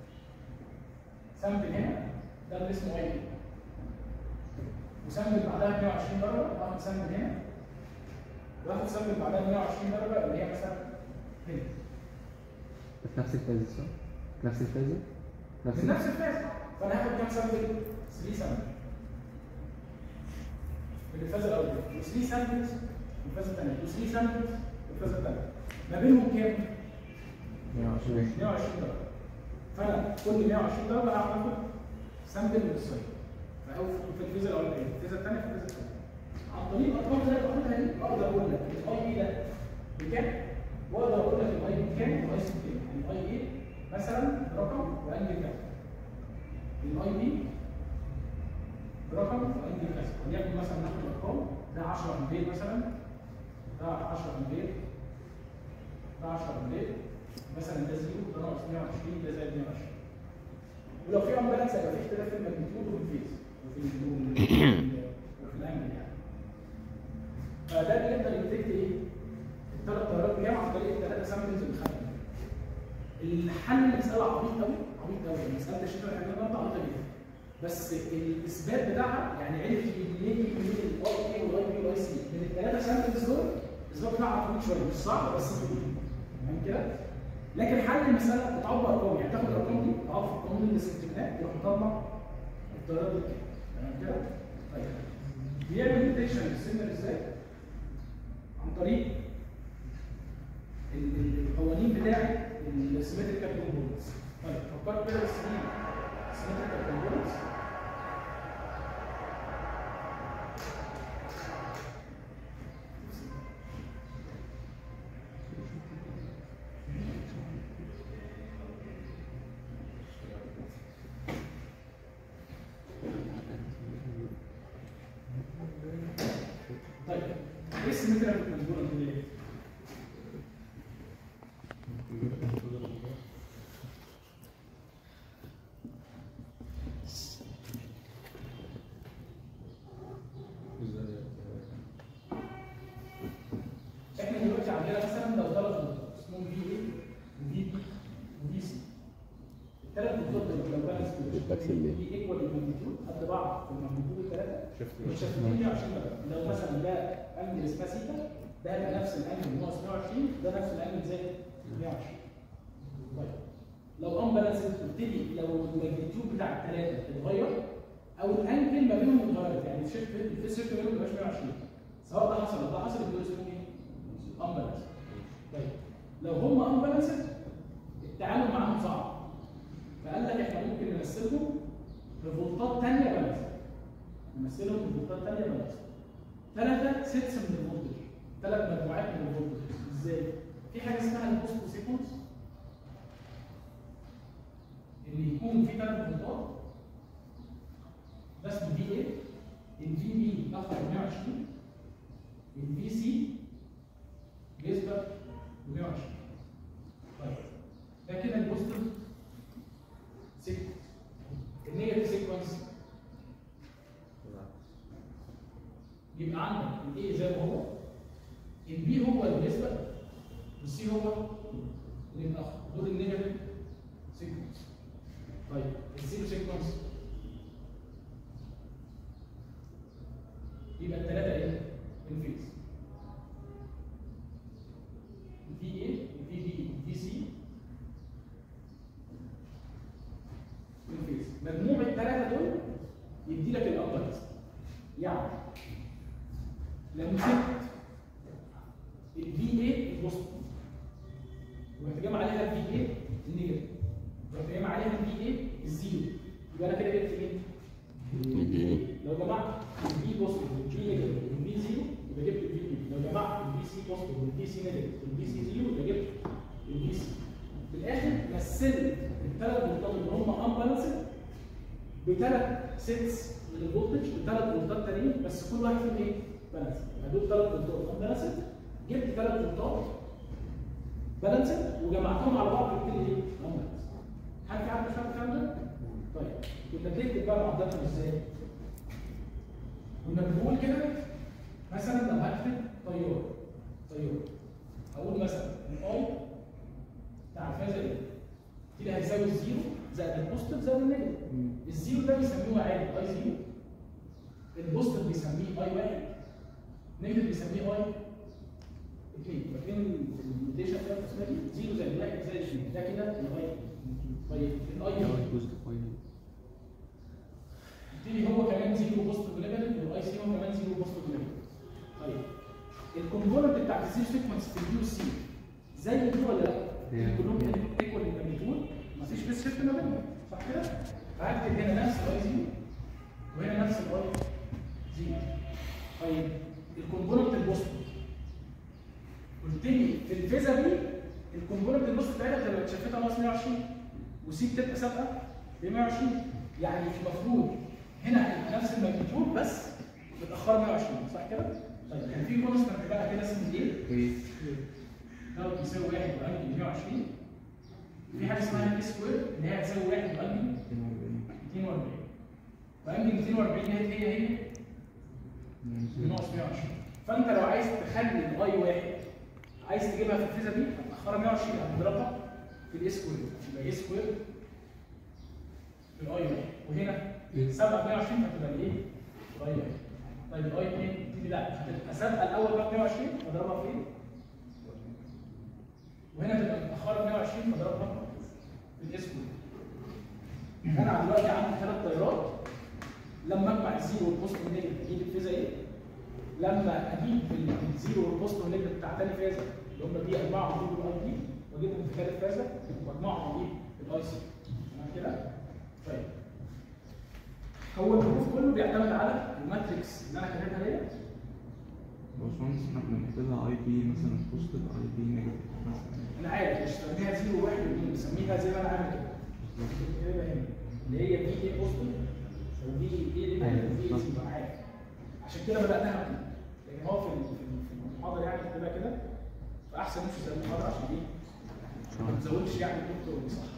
سامبل هنا ده اللي اسمه اي، وسامبل بعدها مية وعشرين درجة، واخد سامبل هنا، واخد سامبل بعدها مية وعشرين درجة اللي هي مثلا هنا. في نفس الفازة صح؟ نفس الفازة؟ نفس من نفس الفازة. فأنا هاخد كام سامبل؟ ثلاثة سامبل. في الفازة الأولى، و3 سامبلز في الفازة الثانية، و3 سامبلز في الفازة الثانية. ما بينهم كام؟ مية وعشرين مية وعشرين درجة. فأنا كل مية وعشرين درجة هاخد سامبل من السايد. أو في الفازة الأولى، في الفازة الثانية، في الفازة الثانية. عن طريق الأرقام اللي أنا باخدها دي أقدر أقول لك الأي إي ده بكام؟ وأقدر أقول لك الأي بكام والأي سي بكام. يعني الأي إي مثلا برقم وأنجل كذا. الأي بي برقم وأنجل كذا. وليكن مثلا ناخد الأرقام ده عشرة أمبير مثلا، ده عشرة أمبير، ده عشرة أمبير، مثلا ده زيرو، ده ناقص مية وعشرين، ده زائد مية وعشرين. ولو في امبالانس هيبقى في اختلاف في الماجنتيود وفي الفيز وفي وفي الانجل يعني. فده بيقدر يديكت ايه؟ الثلاث تيارات بكام عن طريق الثلاثه سامبلز اللي خدهم. الحل المساله عبيط قوي، عبيط قوي، مساله الشتاء اللي احنا عبيطه جدا. بس الاثبات بتاعها يعني عرف يجيب من الاي اي والاي بي والاي سي من الثلاثه سامبلز دول، الاثبات بتاعها طويل شويه، مش صعب بس طويل. تمام كده؟ لكن حل المساله بتعوض ارقام، يعني تاخد الارقام دي تعوض في القانون الاستثناء تروح مطلع التيارات دي. تمام كده؟ طيب بيعمل ديتكشن للسيجنال ازاي؟ عن طريق القوانين بتاعه السيمتريكال كومبوننتس. طيب فكروا كده بالسنين السيمتريكال كومبوننتس. طيب ايه السيمتريكال كومبوننت دي؟ احنا دلوقتي عندنا مثلا لو ثلاث نقط اسمهم في اي وفي بي وفي سي. الثلاث نقط دول لو بالانس في ايكوال الماجنتيود قد بعض في الماجنتيود الثلاثه شايفين مية وعشرين درجه. لو مثلا ده انجل اسمها سيتا، ده هيبقى نفس الانجل ناقص مية وعشرين، ده نفس الانجل زائد مية وعشرين. طيب لو امبالانس قلت لي لو الماجنتيود بتاع الثلاثه اتغير او الانجل ما بينهم اتغيرت، يعني الشيفت الشيفت بينهم ما بقاش مية وعشرين، سواء ده حصل او ده حصل يبقى اسمه ايه؟ امبالانس. طيب لو هم امبالانس التعامل معاهم صعب، فقال لك احنا ممكن نمثلهم بفولتات ثانيه بالانس. نمثلهم بفولتات ثانيه بالانس. ثلاثه سيتس من الفولتج، ثلاث مجموعات من الفولتج. ازاي؟ في حاجه اسمها البوست سيكونس، اللي يكون في ثلاث فولتات ده اسمه في اي، الفي بي اكثر من مية وعشرين، الفي سي بيسبق مية وعشرين. طيب ده كده البوزيتيف سيكونس. النيجاتيف سيكونس يبقى عندك الاي زي ما هو، البي هو اللي بيسبق، والسي هو اللي متاخر. دول النيجاتيف سيكونس. طيب الزيرو سيكونس يبقى الثلاثه ايه؟ انفيز. الفي اي، الفي بي، الفي سي انفيز. مجموع الثلاثه دول يدي لك الامبالانس. يعني لو مسكت الفي اي البوزيتيف ورحت جامع عليها الفي اي النيجاتيف ورحت جامع عليها الفي اي الزيرو، يبقى انا كده جبت مين؟ لو جمعت الفي بوزيتيف والفي نيجاتيف والفي زيرو يبقى جبت الفي بي. لو جمعت الفي سي بوزيتيف والفي سي نيجاتيف والفي سي زيرو يبقى جبت الفي سي. في الاخر مثلت الثلاث فولتات اللي هم امبالانسد بثلاث سيتس من الفولتج بثلاث فولتات تانيين، بس كل واحد فيهم ايه؟ بالانس. هدول ثلاث فولتات بالانسد، جبت ثلاث فولتات بالانسد وجمعتهم على بعض جبت لي ايه؟ نمبر. هل في حد مش فاهم الكلام ده؟ طيب كنا بنكتب بقى معداتهم ازاي؟ كنا بنقول كده مثلا لو هكتب طيار طيار هقول مثلا الاي بتاع الفازه ايه؟ كده هيساوي الزيرو زائد البوزيتيف زائد النيجاتيف. الزيرو ده بيسموه عادي اي زيرو، البوزيتيف بيسميه اي واحد، النيجاتيف بيسميه اي اثنين. فاكرين النوتيشن بتاعت الاسماء دي؟ زيرو زائد واحد زائد اثنين، ده كده الاي. طيب الاي يبتدي هو كمان زيرو بوزيتيف نيجاتيف، والاي سي هو كمان زيرو بوزيتيف نيجاتيف. طيب الكومبوننت بتاعت الزيرو سيكونس في اليو سي زي دي ولا لا؟ كلهم ايكوال للماجنتيود، مفيش بس شيفت ما بينهم، صح كده؟ هكتب هنا نفس الاي زيرو وهنا نفس الاي زيرو. طيب الكومبوننت البوزيتيف قلت لي في الفيزا دي الكومبوننت البوزيتيف بتاعتها بتبقى اتشفتها ناقص مية وعشرين وسي بتبقى سابقه ب مية وعشرين، يعني المفروض هنا هيبقى نفس الماجنتيود بس متاخره مية وعشرين، صح كده؟ طيب كان في كونستنت بقى كده اسمه ايه؟ ده بيساوي واحد وانجل مية وعشرين. في حاجه اسمها الاي سكوير اللي هي هتساوي واحد وانجل مئتين وأربعين. وانجل مئتين وأربعين هي هي هي ناقص مية وعشرين. فانت لو عايز تخلي الاي واحد عايز تجيبها في الفيزا دي هتاخرها مية وعشرين هتضربها في الاي سكوير، يبقى اي سكوير في الاي واحد، وهنا سابقه مية وعشرين هتبقى الايه؟ الاي واحد. طيب الاي اثنين تيجي لا هتبقى سابقه الاول بقى مية وعشرين هضربها فين؟ وهنا تبقى متاخره مية وعشرين فضربها في الاس كود. انا دلوقتي عندي ثلاث تيارات، لما اجمع الزيرو والبوست والنيجاتيف اجيب الفيزا ايه؟ لما اجيب الزيرو والبوست والنيجاتيف بتاع ثاني فازه اللي هم دي اجمعهم اجيب الاي دي واجيبهم في ثالث فازه واجمعهم اجيب الاي سي. تمام كده؟ طيب هو البروف كله بيعتمد على الماتريكس اللي انا كاتبها ديت. باشمهندس احنا كنا بنكتبها اي بي مثلا بوزيتيف اي بي نيجاتيف مثلا. انا عارف مش بسميها زيرو واحد واثنين، بسميها زي ما انا عامل كده. كده هنا اللي هي في ايه بوزيتيف ودي ايه نيجاتيف ودي ايه زيرو، عارف. عشان كده بداتها كده. لكن هو في في المحاضره يعني كاتبها كده فاحسن مش زي المحاضره عشان ايه؟ ما تزودش يعني الدكتور صح.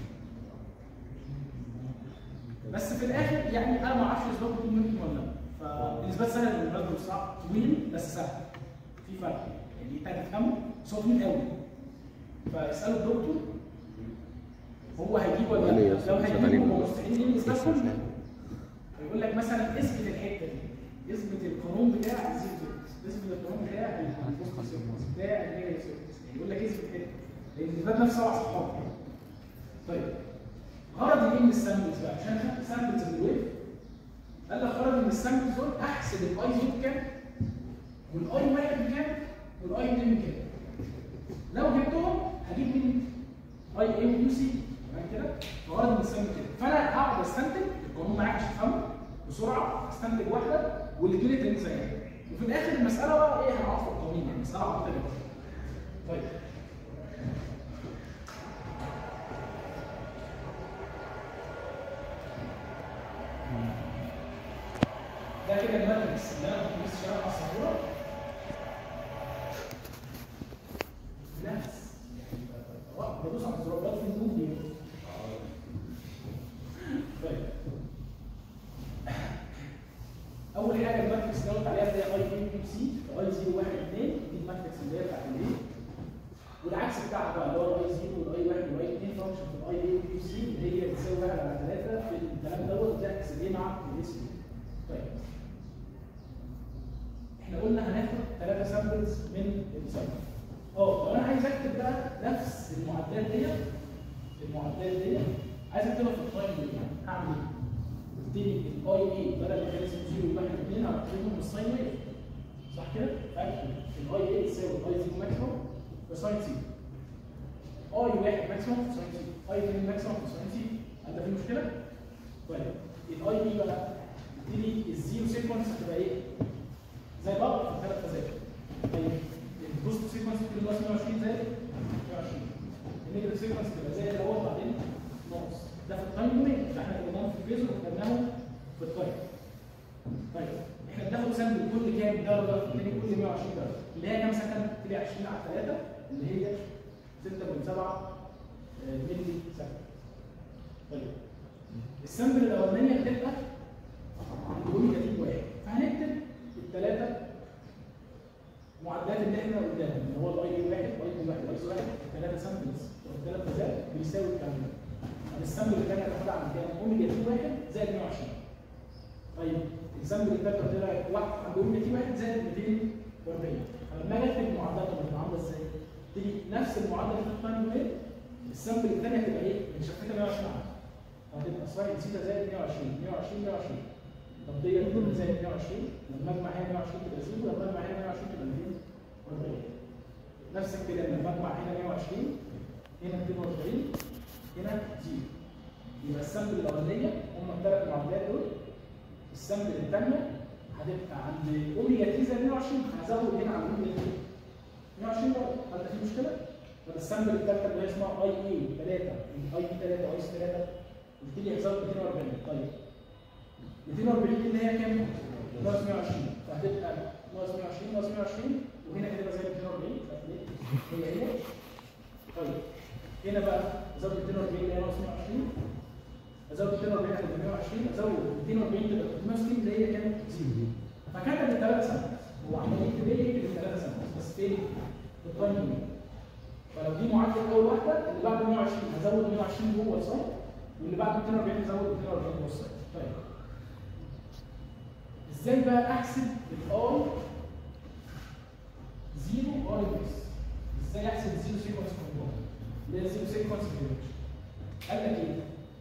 بس في الاخر يعني انا ما اعرفش الاسلوب طويل ممكن ولا لا، فبالنسبه لي سهل بالنسبه لي صعب، طويل بس سهل. في فرق يعني انت هتفهمه بس هو طويل قوي. فاسالوا الدكتور هو هيجيب ولا لا؟ لو هيجيب هو مستحيل يجيب يستفهم. هيقول لك مثلا اثبت الحته دي، اثبت القانون بتاع الزيرو، اثبت القانون بتاع البوست بتاع النيجاتيف، يقول لك اثبت الحته لان الباب نفسه سبع صفحات. طيب غرض ايه من السامبلز بقى؟ عشان خدت سامبلز من الويف قال لك غرض من السامبلز دول احسب الاي زيرو بكام والاي واحد بكام والاي اثنين بكام. لو جبتهم هجيب من اي اي ويو سي. تمام كده؟ فغرض من السامبل كده. فانا هقعد استنتج القانون معاك عشان تفهمه بسرعه، استنتج واحده والاثنين التانيين زيها. وفي الاخر المساله بقى ايه؟ هنعرف القوانين يعني مساله عبيطه جدا. طيب ده كده الماتريكس اللي انا كنت لسه شارحها على السبوره. نفس يعني بدوس على الزرارات في النور دي. طيب اول حاجه الماتريكس اللي قلت عليها اللي هي اي بي كيو سي اي صفر واحد اثنين، دي الماتريكس اللي هي بتاعت الليل. والعكس بتاعها بقى اللي هو الاي صفر والاي واحد والاي اثنين فانكشن في الاي بي كيو سي اللي هي بتساوي واحد على ثلاثه في الكلام دوت بتعكس الايه مع الاي سي. طيب احنا قلنا هناخد ثلاثه سامبلز من السامبل. اه لو انا عايز اكتب بقى نفس المعدات ديت المعدات ديت عايز اكتبها في التايم دي هعمل ايه؟ ابتدي الاي اي بدل ما كان اسمه صفر واحد اثنين هكتبهم بالساين ويف صح كده؟ اكتب الاي اي تساوي الاي صفر ماكسيموم بساين سي، اي واحد ماكسيموم بساين سي، اي اثنين ماكسيموم بساين سي. هل ده في مشكله؟ طيب الاي اي بقى ابتدي الزيرو سيكونس هتبقى ايه؟ زي بعض في الثلاث فازات. طيب البوست سيكونس بتبقى ناقص مية وعشرين زائد مية وعشرين، النيجاتيف سيكونس بتبقى زي الاول بعدين ناقص. ده في التايم دومين، احنا كتبناهم في الفيز وكتبناهم في التايم. طيب احنا بناخد سامبل كل كام درجه؟ تاني كل مية وعشرين درجه، اللي هي كام سكند؟ تبقى عشرين على ثلاثة اللي هي ستة فاصلة سبعة مللي سكند. طيب السامبل الاولانيه هتبقى اوميجا تي واحد، فهنكتب الثلاثه معادلات اللي احنا قدامهم اللي هو الاي بي واحد واي بي واحد واي سي واحد، الثلاثه سامبلز والثلاث مزاج بيساوي الكلام ده. طب السامبل الثانيه هتاخدها عن كام؟ اوميجا تي واحد زائد مية وعشرين. طيب السامبل الثالثه طلعت واحد عند اوميجا تي واحد زائد مئتين وأربعين. فلما اجي اكتب المعادلات هتبقى عامله ازاي؟ تيجي نفس المعادله اللي خدتها من السامبل الثانيه هتبقى ايه؟ متشفتها مية وعشرين عنها. فهتبقى ساين سيتا زائد مية وعشرين مية وعشرين مية وعشرين. طب دي زائد مية وعشرين، لما اجمع هنا مية وعشرين تبقى زيرو، لما اجمع هنا مية وعشرين تبقى مئتين وأربعين. نفس الكلام لما اجمع هنا مية وعشرين هنا مئتين وأربعين هنا زيرو. يبقى السامبل الاولانيه هم الثلاث معادلات دول. السامبل الثانيه هتبقى عند اوميجا تي زائد مية وعشرين، هزود هنا عند اوميجا تي مية وعشرين برضه، هل في مشكله؟ طب السامبل الثالثه اللي هي اسمها اي اي ثلاثة اي بي ثلاثة واي سي ثلاثة قلت لي هزود مئتين وأربعين. طيب مئتين وأربعين اللي هي كام؟ ناقص مية وعشرين، فهتبقى ناقص مية وعشرين ناقص مية وعشرين وهنا كده زي مئتين وأربعين هي هي. طيب هنا بقى ازود مئتين وأربعين اللي هي ناقص مية وعشرين، ازود مئتين وأربعين هتبقى مية وعشرين، ازود مئتين وأربعين تبقى ثلاثمية وستين اللي هي كام؟ زيرو. فكتب الثلاث سامبلز، هو عمال يكتب ايه؟ يكتب الثلاث سامبلز بس فين؟ في التايم دومين. فلو دي معادله اول واحده اللي بعد مية وعشرين هزود مية وعشرين جوه السايت، واللي بعد مئتين وأربعين هزود مئتين وأربعين جوه السايت. طيب ازاي بقى احسب الاي زيرو اي بس؟ ازاي احسب الزيرو سيكونس كومبوننت اللي هي زيرو سيكونس ريليشن؟ قال لك ايه؟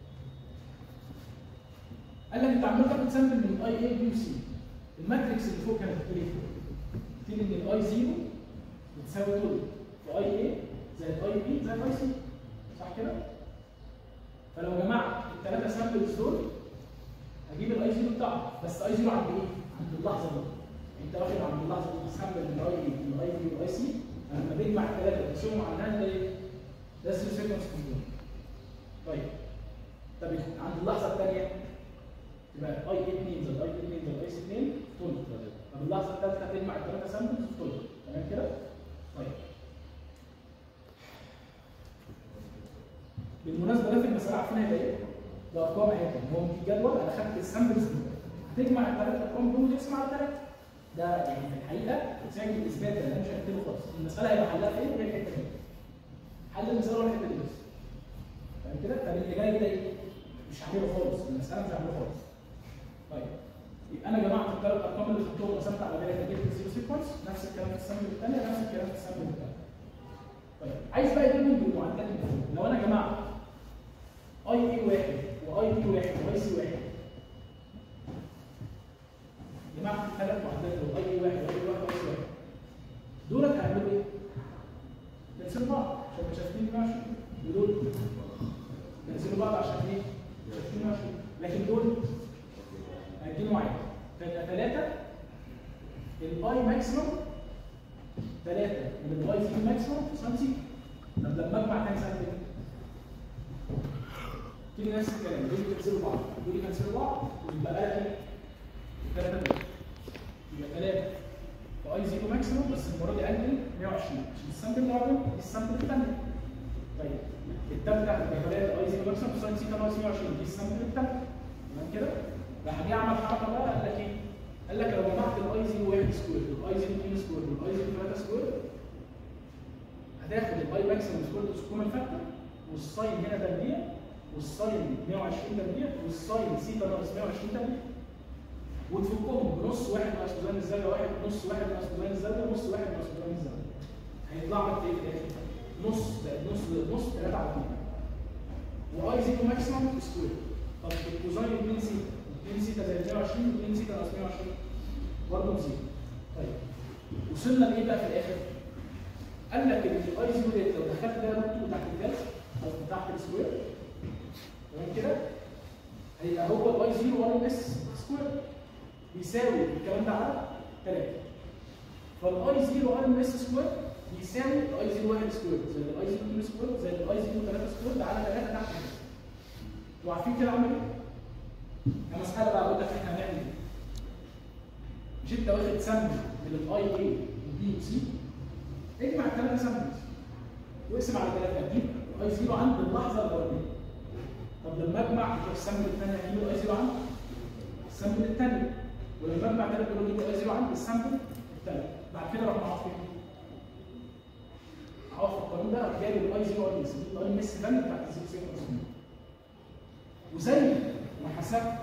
قال لك انت عمال تاخد سامبل من اي اي بي وسي، الماتريكس اللي فوق كانت بتقول ايه؟ بتقول ان الاي زيرو بتساوي طول في اي اي زائد اي بي زائد اي سي، صح كده؟ فلو جمعت الثلاثه سامبلز دول هجيب الاي زيرو بتاعه، بس اي زيرو عند ايه؟ عند اللحظه دي. انت واخد عند اللحظه دي سامبل من اي من اي بي واي سي، لما بجمع الثلاثه بقسمهم على النهايه ده ايه؟ ده الزيرو سيكونس كومبوننت. طيب طب عند اللحظه الثانيه يبقى اي اتنين زائد اي اتنين زائد اي سي اتنين طول. طب اللحظه الثالثه هتجمع الثلاثه سامبلز طول، تمام كده؟ طيب بالمناسبه ده في المساله عارفين هيبقى ايه؟ ده ارقام اهي، هو في جدول انا خدت السامبلز دي هتجمع الثلاث ارقام دول وتقسم على ثلاثه. ده يعني في الحقيقه سهل الاثبات ده انا مش هكتبه خالص، المساله هيبقى حلها فين؟ هي الحته دي. حل المساله ولا الحته دي بس. فاهم كده؟ طب اللي جاي ده ايه؟ مش هعمله خالص، المساله مش هعمله خالص. طيب يبقى انا جمعت الثلاث ارقام اللي خدتهم وقسمت على ثلاثه جبت الزيرو سيكونس، نفس الكلام في السامبل الثانيه، نفس الكلام في السامبل الثانيه. طيب عايز بقى اجيبهم بالمعادلات اللي فوق. لو انا جمعت اي اي واحد واي بي واحد واي سي واحد، جمعت الثلاث معادلات دول اي اي واحد واي بي واحد واي سي واحد، دول هيعملوا ايه؟ ينزلوا بعض عشان مش شايفين مية وعشرين، ودول ينزلوا بعض عشان ايه؟ شايفين مية وعشرين، لكن دول هيدينوا عادي. فيبقى ثلاثه الاي ماكسيموم ثلاثه من الاي زيرو ماكسيموم سنتي. طب لما اجمع تاني سنتي كده نفس الكلام، دول يكنسلوا بعض دول يكنسلوا بعض ويبقى لك ايه؟ ثلاثه دول يبقى ثلاثه في اي زيرو ماكسيموم، بس المره دي اقل مية وعشرين عشان السامبل اللي بعده دي السامبل الثانيه. طيب الثالثه هتبقى ثلاثه اي زيرو ماكسيموم ساين سيتا ناقص مية وعشرين دي السامبل الثالثه، تمام كده؟ راح جه عمل حركه بقى قال لك ايه؟ قال لك لو جمعت الاي زيرو واحد سكوير والاي زيرو اتنين سكوير والاي زيرو ثلاثة سكوير هتاخد الاي ماكسيموم سكوير كومن فاكتور والساين هنا تربيع والساين مية وعشرين تربيع والساين سيتا ناقص مية وعشرين تربيع، وتفكهم بنص واحد ناقص كوزين الزاويه واحد، نص واحد ناقص كوزين الزاويه، نص واحد ناقص كوزين الزاويه. هيطلع لك ايه في الاخر؟ نص زائد نص زائد نص ثلاثة على اتنين. واي زيرو ماكسيموم سكوير. طب الكوزين اتنين سيتا، اتنين سيتا زائد مية وعشرين و2 سيتا ناقص مية وعشرين برضه زيرو. طيب وصلنا لايه بقى في الاخر؟ قال لك ان الاي زيرو ديت لو دخلت ده روت تحت الجذر او تحت السكوير، تمام كده؟ هيبقى هو الاي زيرو ار ام اس سكوير بيساوي الكلام ده على ثلاثة. فالاي زيرو ار ام اس سكوير بيساوي الاي زيرو واحد سكوير زائد الاي زيرو اتنين سكوير زائد الاي زيرو ثلاثة سكوير ده على ثلاثة تحت الجذر. انتوا عارفين كده عامل ايه؟ كمسألة بقى بقول لك احنا هنعمل ايه؟ مش انت واخد سامبل من الاي اي والبي وسي؟ اجمع الثلاثه سامبلز واقسم على ثلاثه هتجيب اي زيرو عند اللحظه الاولانيه. طب لما اجمع السامبل الثانيه هجيب الاي زيرو عند السامبل الثانيه، ولما اجمع ثلاثه دول هجيب الاي زيرو عند السامبل الثالث. بعد كده اروح اعوض فين؟ اعوض في القانون ده اروح جايب الاي زيرو اي مس دي الاي مس الثانيه بتاعت الزيرو سيكونس. وزي ما حسبت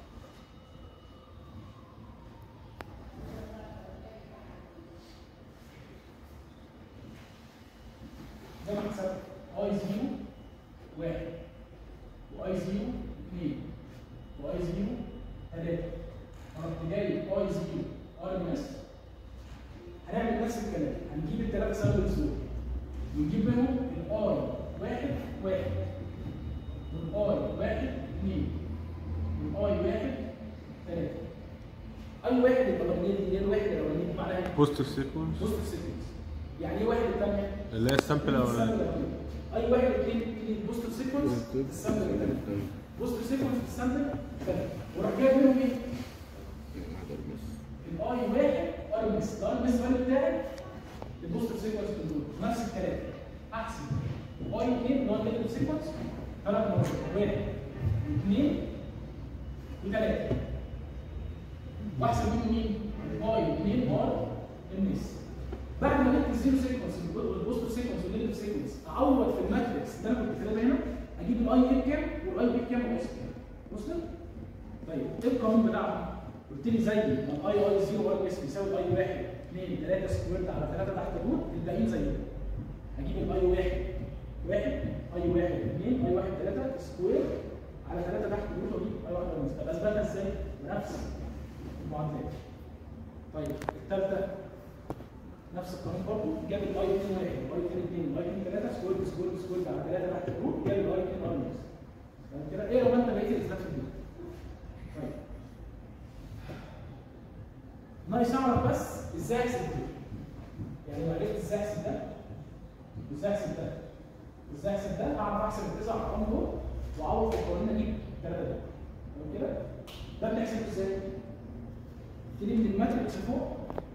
زي ما حسبت اي زيرو واحد واي زيرو اثنين واي زيرو ثلاثة، فرحت جايب اي زيرو ار ام اس. هنعمل نفس الكلام، هنجيب الثلاثة سامبلز دول ونجيب منهم الاي واحد واحد والاي واحد اثنين والاي واحد ثلاثة. اي واحد الاولانيه دي هي الواحد الاولانيه دي معناها ايه؟ بوزيتيف سيكونس. بوزيتيف سيكونس. يعني ايه واحد الثانيه؟ اللي هي السامبل الاولاني. اي واحد اثنين اثنين بوزيتيف سيكونس السامبل الثاني. بوزيتيف سيكونس السامبل الثاني. وراح جايب منهم ايه؟ الاي واحد ار ام اس، الار ام اس فاليو بتاعي البوزيتيف سيكونس دول نفس الكلام. احسن اي اثنين اللي هو النيجاتيف سيكونس ثلاث مرات، واحد واثنين وثلاثه. واحسن منه مين؟ اي اثنين ار ام اس. بعد ما جبت الزيرو سيكونس والبوزيتيف سيكونس والنيجاتيف سيكونس اعوض في الماتريكس اللي انا كنت كاتبها هنا، اجيب الاي اي بكام والاي بي بكام والاس بكام. وصلت؟ طيب ايه القانون بتاعهم؟ قلت لي زي ما الاي اي زيرو ار اس بيساوي الاي واحد اثنين ثلاثة سكويرد على ثلاثة تحت الروت، الباقيين زي كده. هجيب الاي واحد واحد اي واحد اثنين اي واحد ثلاثة سكوير على ثلاثة تحت الروت واجيب اي واحد ونص. طب اثبتها ازاي؟ بنفس المعادلات. طيب الثالثة نفس القانون برضه، جاب الاي اثنين واحد واي اثنين اثنين واي اثنين ثلاثة سكويرد سكويرد سكويرد على ثلاثة تحت الروت، جاب الاي اثنين ار ونص. تمام كده؟ ايه لو انت بقيت الاثبات في الدنيا؟ طيب ناقص اعرف بس ازاي احسب ده. يعني لو عرفت ازاي احسب ده وازاي احسب ده وازاي احسب ده، اعرف احسب التسع ارقام دول واعوض في القوانين اجيب الثلاثه دول. تمام كده؟ ده بنحسبه ازاي؟ تيجي من الماتريكس فوق.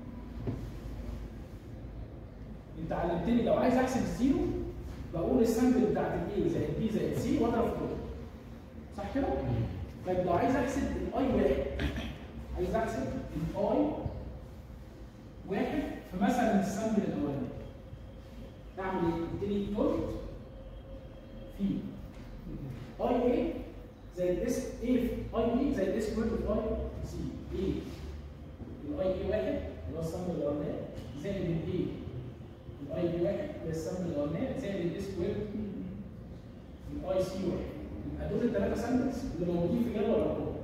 انت علمتني لو عايز احسب الزيرو بقول السامبل بتاعت الاي زائد بي زائد سي واضرب في كله. صح كده؟ طيب لو عايز احسب الاي واحد، عايز احسب الاي واحد في مثلا السامبل الاولاني، اعمل ايه؟ ابتدي قلت في اي اي زائد اس اي اي بي زائد اس سكوير في اي سي. ايه؟ الاي اي واحد اللي هو السامبل الاولاني زائد الاي الاي بي واحد اللي هو السامبل الاولاني زائد الاس سكوير الاي سي واحد. يبقى دول الثلاثه سامبلز اللي موجودين في جدول الارقام.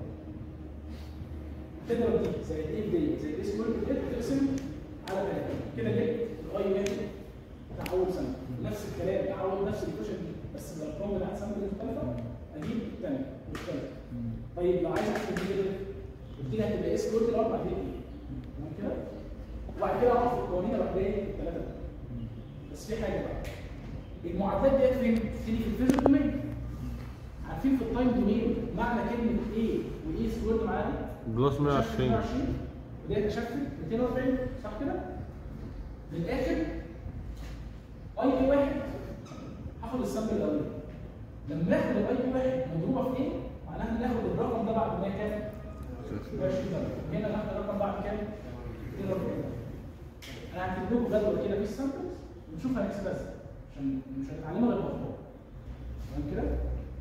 تضرب دي زائد ايه دي زائد ايه سكوير دي تقسم على ثلاثة، كده جبت الاي واحد بتاع اول سنه. نفس الكلام اعوض نفس الكوشن دي بس الارقام بتاعت سامبل مختلفه، اجيب الثانيه والثالثه. طيب لو عايز احسب دي كده الدنيا هتبقى ايه سكوير الاربع دي تمام كده؟ وبعد كده اعرف القوانين اروح جاي الثلاثه دول. بس في حاجه بقى، المعادلات ديت فين؟ تيجي في الفيزيكال دومين. عارفين في التايم دومين معنى كلمه ايه وايه سكوير معانا؟ بلس مية وعشرين وديت اشفت مئتين واربعين صح كده؟ من الاخر اي بي واحد هاخد السامبل الاولاني. لما ناخد الاي بي واحد مضروبه في ايه؟ معناها ناخد الرقم ده بعد ما هي كام؟ عشرين درجه. هنا ناخد الرقم بعد كام؟ مئتين واربعين. انا هكتب لكم جدول كده فيه السامبلز ونشوف هنحسبها ازاي عشان مش هنتعلمها غير بالخطوات. تمام كده؟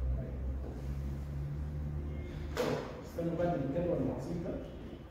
استنوا بقى الجدول العظيم ده.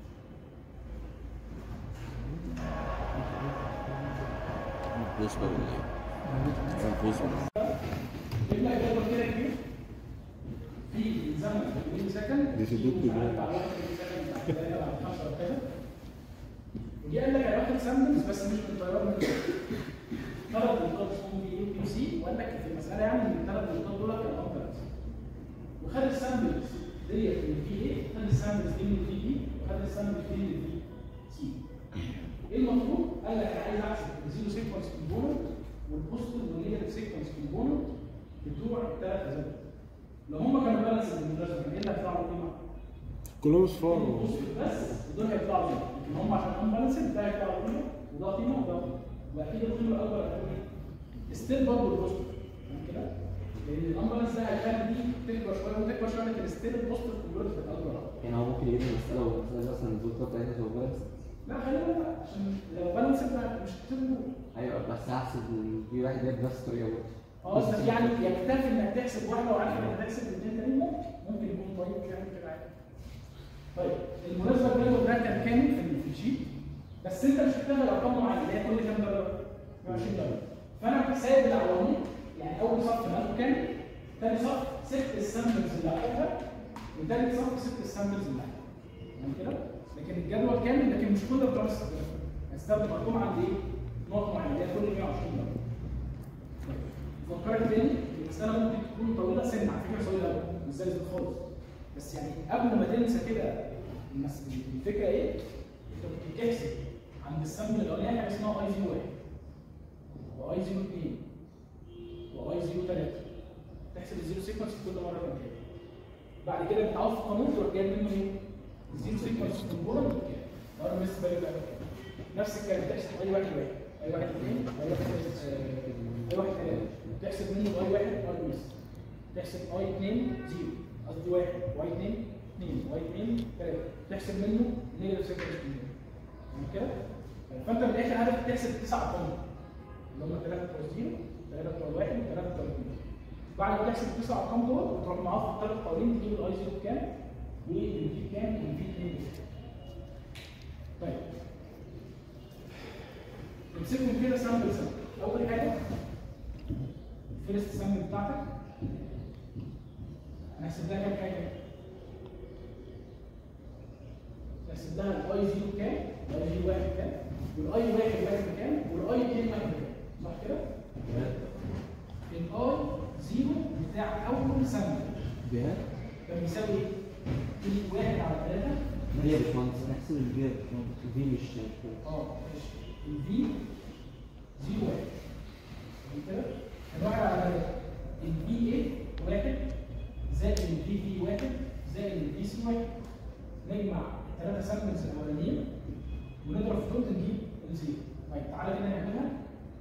بص بقى ايه؟ بص نبدا الجدول كده كبير في الزمن ملي سكند. دي سدوكو بعد واحد ملي سكند بعد ثلاثه بعد خمسه وكده. ودي قال لك هياخد سامبلز بس مش من الطيارات من ثلاث نقاط اسمهم بي اي بي سي، وقال لك في المساله يعني ان الثلاث نقاط دول كانوا افضل. وخد السامبلز ديت من في ايه؟ خد السامبلز دي من في بي وخد السامبلز دي من في سي. ايه المطلوب؟ قال لك انا عايز احسب الزيرو سيكونس كومبوننت والبوزيتيف والنيجاتيف سيكونس كومبوننت بتوع الثلاث ازواج. لو هم كانوا بالانس بالمناسبه كان ايه اللي هيطلعوا قيمه؟ كلهم صفار بس ودول هيطلعوا ان هم عشان امبالانسد ده هيطلع قيمه وده قيمه وده قيمه، واكيد القيمه الاكبر هتكون ايه؟ ستيل برضه البوزيتيف كده، لان الامبالانس ده هيخلي دي تكبر شويه وتكبر شويه، لكن ستيل البوزيتيف كونفرت الاكبر. يعني هو ممكن يجيب لي مساله ومساله مثلا الدكتور بتاعتها تبقى بالانس. لا خلينا بقى عشان لو بالانسد مش هتكتبه. ايوه بس هحسب في واحد جاب نفس الطريقه برضه. اه بس يعني يكتفي انك تحسب واحده وعارف انك هتحسب الاثنين تانيين، ممكن ممكن يكون طيب يعمل كده عادي. طيب المناسبه الجدول ده كان كامل في في الشيت، بس انت مش هتشتغل ارقام معينه اللي هي كل كام درجه؟ مية وعشرين درجه. فانا سايب الاولاني يعني اول صف ماله كامل، ثاني صف ست السامبلز اللي هاخدها، وثالث صف ست السامبلز اللي هاخدها. تمام كده؟ لكن الجدول كامل، لكن مش كل الدراسه هستخدمها. هستخدم ارقام عند ايه؟ نقط معينه اللي هي كل مية وعشرين درجه. فكرت تاني المساله ممكن تكون طويله سنه، على فكره طويله قوي مش زي زي خالص، بس يعني قبل ما تنسى كده الفكره ايه؟ انت كنت بتحسب عند السامبل الاولاني حاجه اسمها اي زيرو واحد واي زيرو اثنين واي زيرو ثلاثه، تحسب الزيرو سيكونس كل مره كام كام. بعد كده بتعوض في القانون تروح جايب منه ايه؟ الزيرو سيكونس كومبوننت كام؟ وانا لسه بالي بقى نفس الكلام تحسب اي واحد واحد اي واحد اثنين اي واحد اي واحد ثلاثه، تحسب منه اي واحد اي مس، تحسب اي اثنين زيرو قصدي واحد واي اثنين اثنين واي اثنين ثلاثه، تحسب منه نيجاتيف سيكونس كومبوننت. تمام كده؟ فانت من الاخر عارف تحسب تسع ارقام اللي هم ثلاثه بتوع زيرو ثلاثه بتوع واحد وثلاثه بتوع اثنين. بعد ما تحسب التسع ارقام دول وتروح معاهم في الثلاث قوانين تجيب الاي زيرو بكام والفي كام والفي اثنين بكام. طيب امسكهم كده سامبل سامبل. اول حاجه الفيرست سامبل بتاعتك انا هحسب لها كام حاجه؟ هحسب لها الاي زيرو كام؟ الاي زيرو واحد كام؟ والاي واحد واحد كام؟ والاي اثنين واحد كام؟ صح كده؟ الاي زيرو بتاع اول سامبل بها كان بيساوي ايه؟ في واحد على ثلاثه. هي يا باشمهندس نحسب الفي يا باشمهندس، الفي مش اه ماشي. الفي زيرو واحد تمام كده؟ الواحد على ثلاثه الفي ايه واحد زائد الفي في واحد زائد الفي سي واحد، نجمع الثلاثه سامبلز الاولانيين ونضرب في دول نجيب الزيرو. طيب تعالى كده نعملها.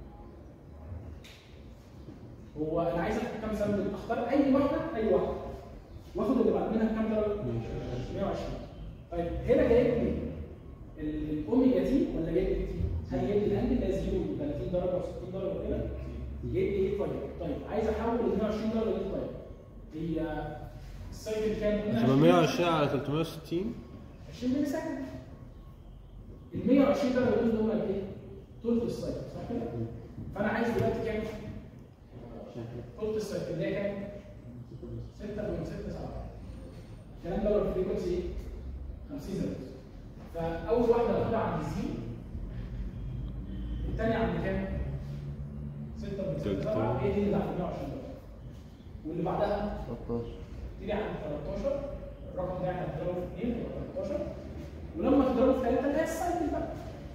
هو انا عايز اخد كام سامبل؟ اختار اي واحده اي واحده واخد اللي بعد منها كام درجه؟ مية وعشرين. طيب هنا جايب لي الاوميجا تي ولا جايب لي تي؟ هل جايب لي الانجل اللي هي زيرو ثلاثين درجه و60 درجه وكده؟ جايب لي ايه طيب؟ طيب عايز احول ال مية وعشرين درجه دي طيب هي السايكل كام؟ هتبقى مية وعشرين على ثلاثمية وستين عشرين ملي سكند. ال مية وعشرين درجه دول اللي هم ايه؟ ثلث السايكل صح كده؟ فانا عايز دلوقتي كام؟ ثلث السايكل اللي هي كام؟ ستة فاصلة ستة سبعة. الكلام ده لو الفريكونسي ايه؟ خمسين هرتز. فاول واحده هاخدها عند الزيرو، الثانيه عند كام؟ ستة فاصلة ستة سبعة، هي دي اللي عند مية وعشرين درجه. واللي بعدها تلتاشر تيجي عند تلتاشر، الرقم ده احنا هنضربه في اثنين يبقى تلتاشر، ولما تضربه في ثلاثه اللي هي السايكل بقى.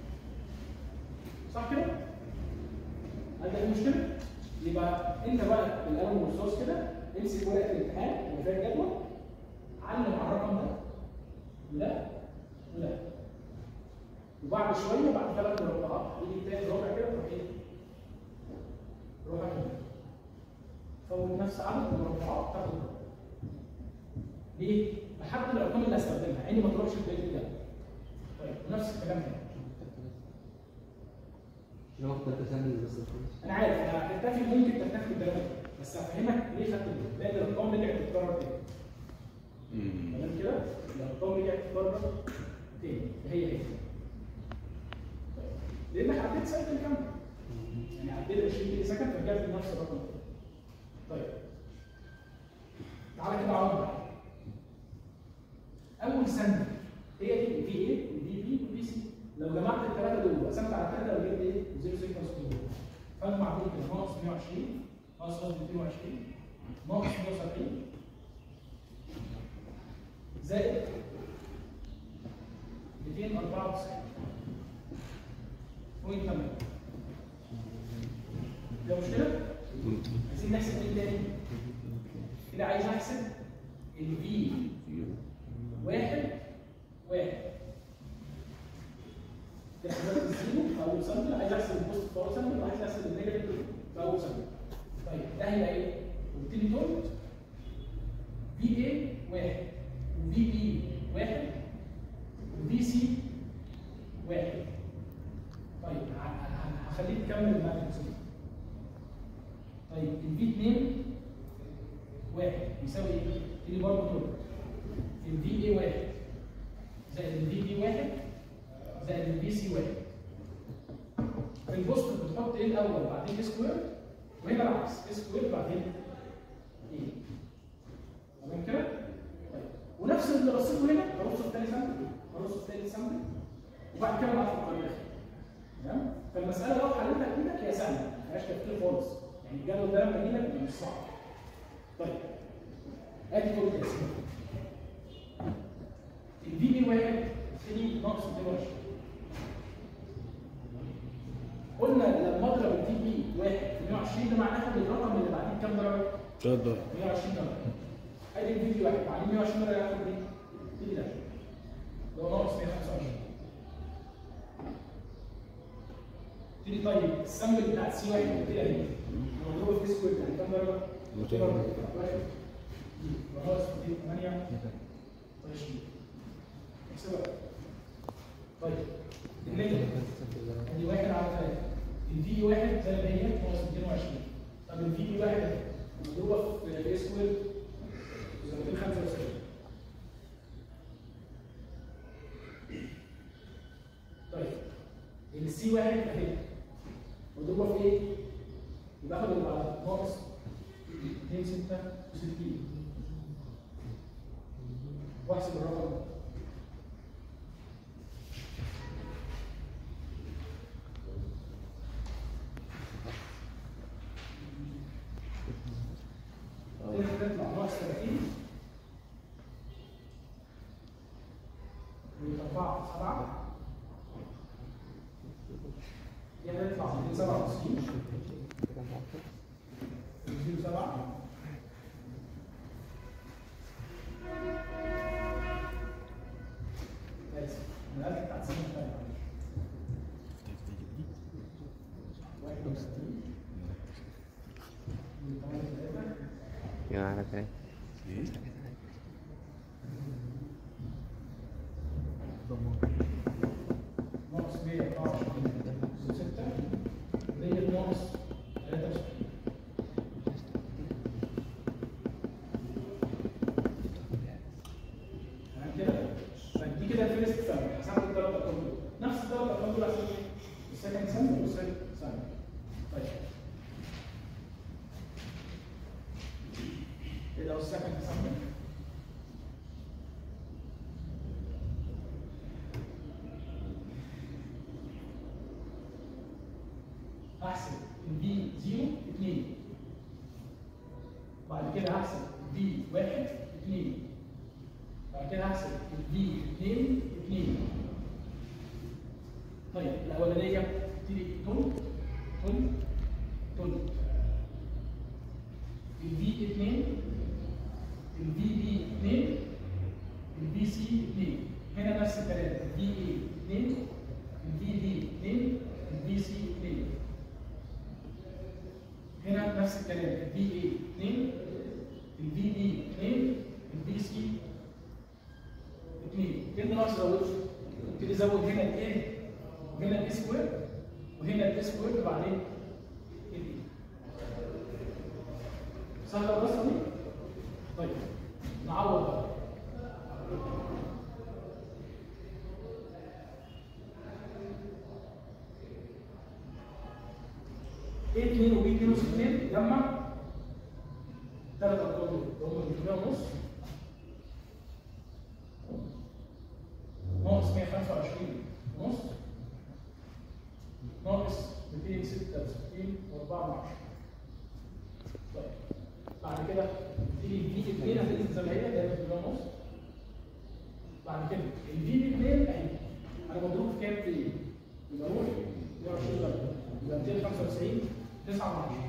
صح كده؟ هل ده مشكله؟ يبقى انت بقى بالقلم والرصاص كده امسك ورقه الامتحان وفيها الجدول، علم على الرقم ده وده وده، وبعد شويه بعد ثلاث مربعات يجي تاني ربع كده تروح ايه؟ روح اعمل فوق نفس عدد المربعات تاخد ربع. ليه؟ بحدد الارقام اللي هستخدمها، عيني ما تروحش في بقيه الجدول. طيب نفس الكلام هنا. شنو ثلاثة سامبلز بس؟ انا عارف انا هكتفي ممكن تكتفي بالدرجه بس هفهمك ليه خدت باقي الارقام رجعت تتكرر تاني. تمام كده؟ الارقام رجعت تتكرر تاني هي هي. لانك عديت سايكل كامل. يعني عديت عشرين ملي سكند فرجعت لنفس الرقم ده. طيب تعالى كده عوض بقى. اول سنه هي دي في ايه والفي بي والفي سي. لو جمعت الثلاثه دول وقسمت على الثلاثه لو جبت ايه؟ زيرو سيكونس كومبوننت. فاجمع دول كده ناقص مية وعشرين ناقص قصدي ميتين وعشرين ناقص مية وسبعين زائد ميتين وأربعة وتسعين بوينت ثمانية. ده مشكله؟ عايزين نحسب ايه تاني؟ كده عايز احسب الفي واحد واحد في اول سامبل، عايز احسب البوست في اول سامبل، وعايز احسب النيجاتيف في اول سامبل. طيب ده هيبقى ايه؟ قلت لي دول في اي واحد وفي بي واحد وفي سي واحد. طيب هخليك تكمل الماتريكس دي. طيب الفي اتنين واحد يساوي ايه؟ تيجي برضه دول الفي اي واحد زائد الفي بي واحد زائد الفي سي واحد. في البوست بتحط ايه الاول بعدين اي سكوير، وهنا العكس اي سكوير بعدين ايه. تمام كده؟ طيب ونفس اللي رصيته هنا برصه في ثاني سامبل، برصه في ثالث سامبل، وبعد كده بعد القانون. تمام؟ فالمساله لو حلتها بايدك هي سهله، ما فيهاش تفكير خالص، يعني الجدول ده لما يجي لك مش صعب. طيب ادي كل التقسيم. الفي بي واحد ثلاثة ناقص مئتين وعشرين. قلنا لما اضرب الفي بي واحد في مئة وعشرين ده معناه اخد الرقم اللي بعدين كام درجه؟ ثلاث درجات. مئة وعشرين درجه. ادي الفي بي واحد بعدين مئة وعشرين درجه ياخد ايه؟ تيجي ده لو ناقص مئة وخمسة وعشرين. تيجي طيب السامبل بتاع السي واحد كده اهي مضروبه في سكوير يعني كام درجه؟ مئتين. واحد ناقص مئتين وثمانية وعشرين. احسبها. طيب النيجاتيف ادي واحد على ثلاثة. الفي بي واحد زي ما هي ناقص مئتين وعشرين. طب الفي بي واحد مضروبه في الاي سكوير مئتين وخمسة وسبعين. طيب السي واحد اهي مضروبه في ايه؟ يبقى اخد اللي بعدها ناقص مئتين وستة وستين واحسب الرقم ده. تطلع ناقص ثلاثين وأربعة سبعة يعني يطلع مئتين وسبعة وتسعين مئتين وسبعة اسف انا قلت بتاع السنه اللي فاتت واحد وستين يا على كده ناقص مئة وأربعة وعشرين ستة ديت ناقص ثلاثة وستين. تمام كده؟ فدي كده الفيرست سامبل حسبت الثلاث ارقام دول، نفس الثلاث ارقام دول عشان ايه؟ السكند سامبل والثيرد سامبل. طيب ايه ده السكند سامبل؟ احسب البي صفر اثنين، بعد كده هحسب البي واحد اثنين، بعد كده هحسب البي اثنين اثنين. طيب الاولانيه تيجي تون تون تون البي اثنين البي بي اثنين البي سي اثنين. هنا نفس الكلام البي اي اثنين البي بي اثنين البي سي اثنين. هنا نفس الكلام البي اي اثنين البي بي اثنين البي سي اثنين. كده ناقص زودت ابتدي ازود هنا الايه وهنا الاي سكوير وهنا الاي سكوير وبعدين الاي. سهله الرسمه دي؟ طيب نعوض بقى. ايه اثنين وبي اثنين وستين جمع ثلاث ارقام دول هم ثلاثمية ونص ناقص مئة وخمسة وعشرين ونص ناقص مئتين وستة وستين وأربعة من عشرة. طيب بعد كده تيجي الفي اثنين هتنزل زي ما هي دايما ثلاثمية ونص. بعد كده الفي اثنين اهي انا مضروب في كام؟ في يبقى روح مئة وعشرين درجه يبقى مئتين وخمسة وتسعين تسعة من عشرة.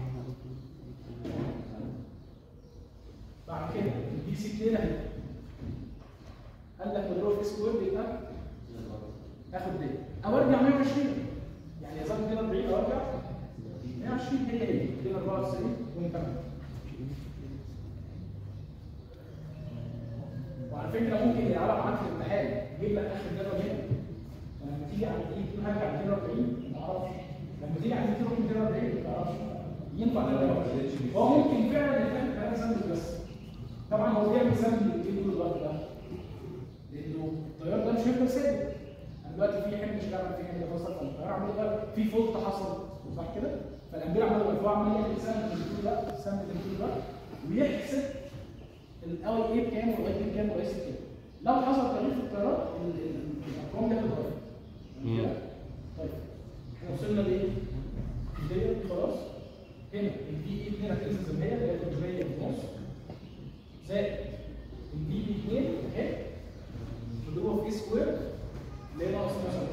بعد كده البي سي اثنين اهي قال لك مضروب في سكوير يبقى اخد دي او ارجع مئة وعشرين. يعني هي ظبط كده أربعين او ارجع مية وعشرين هي هي كده أربعة وتسعين ونكمل. وعلى فكره ممكن يلعبها معاك في الامتحان يجيب لك اخر جدول هنا لما تيجي على دي تقول هرجع ميتين وأربعين ما تعرفش، لما تيجي على دي تروح ميتين وأربعين ما تعرفش ينفع ده. هو ممكن فعلا يعمل ثلاثه سامبل بس. طبعا هو بيعمل سامبل كتير طول الوقت ده لانه التيار ده مش هيفضل ثابت. انا دلوقتي في حمل اشتغل في حمل فصل فالتيار عمال يغير في فولت حصل صح كده؟ فالامبير عمال يغير عمال يعمل سامبل طول الوقت سامبل طول الوقت ويحسب الاول ايه بكام والاي بي بكام والاي سي بكام. لو حصل تغيير في التيارات الارقام دي هتتغير. طيب احنا وصلنا لايه؟ ديت خلاص. هنا الفي اي اتنين هتنزل زي ما هي اللي هي تلتمية ونص زائد الفي بي اتنين اهي مضروبه في اي سكوير اللي هي ناقص مثلا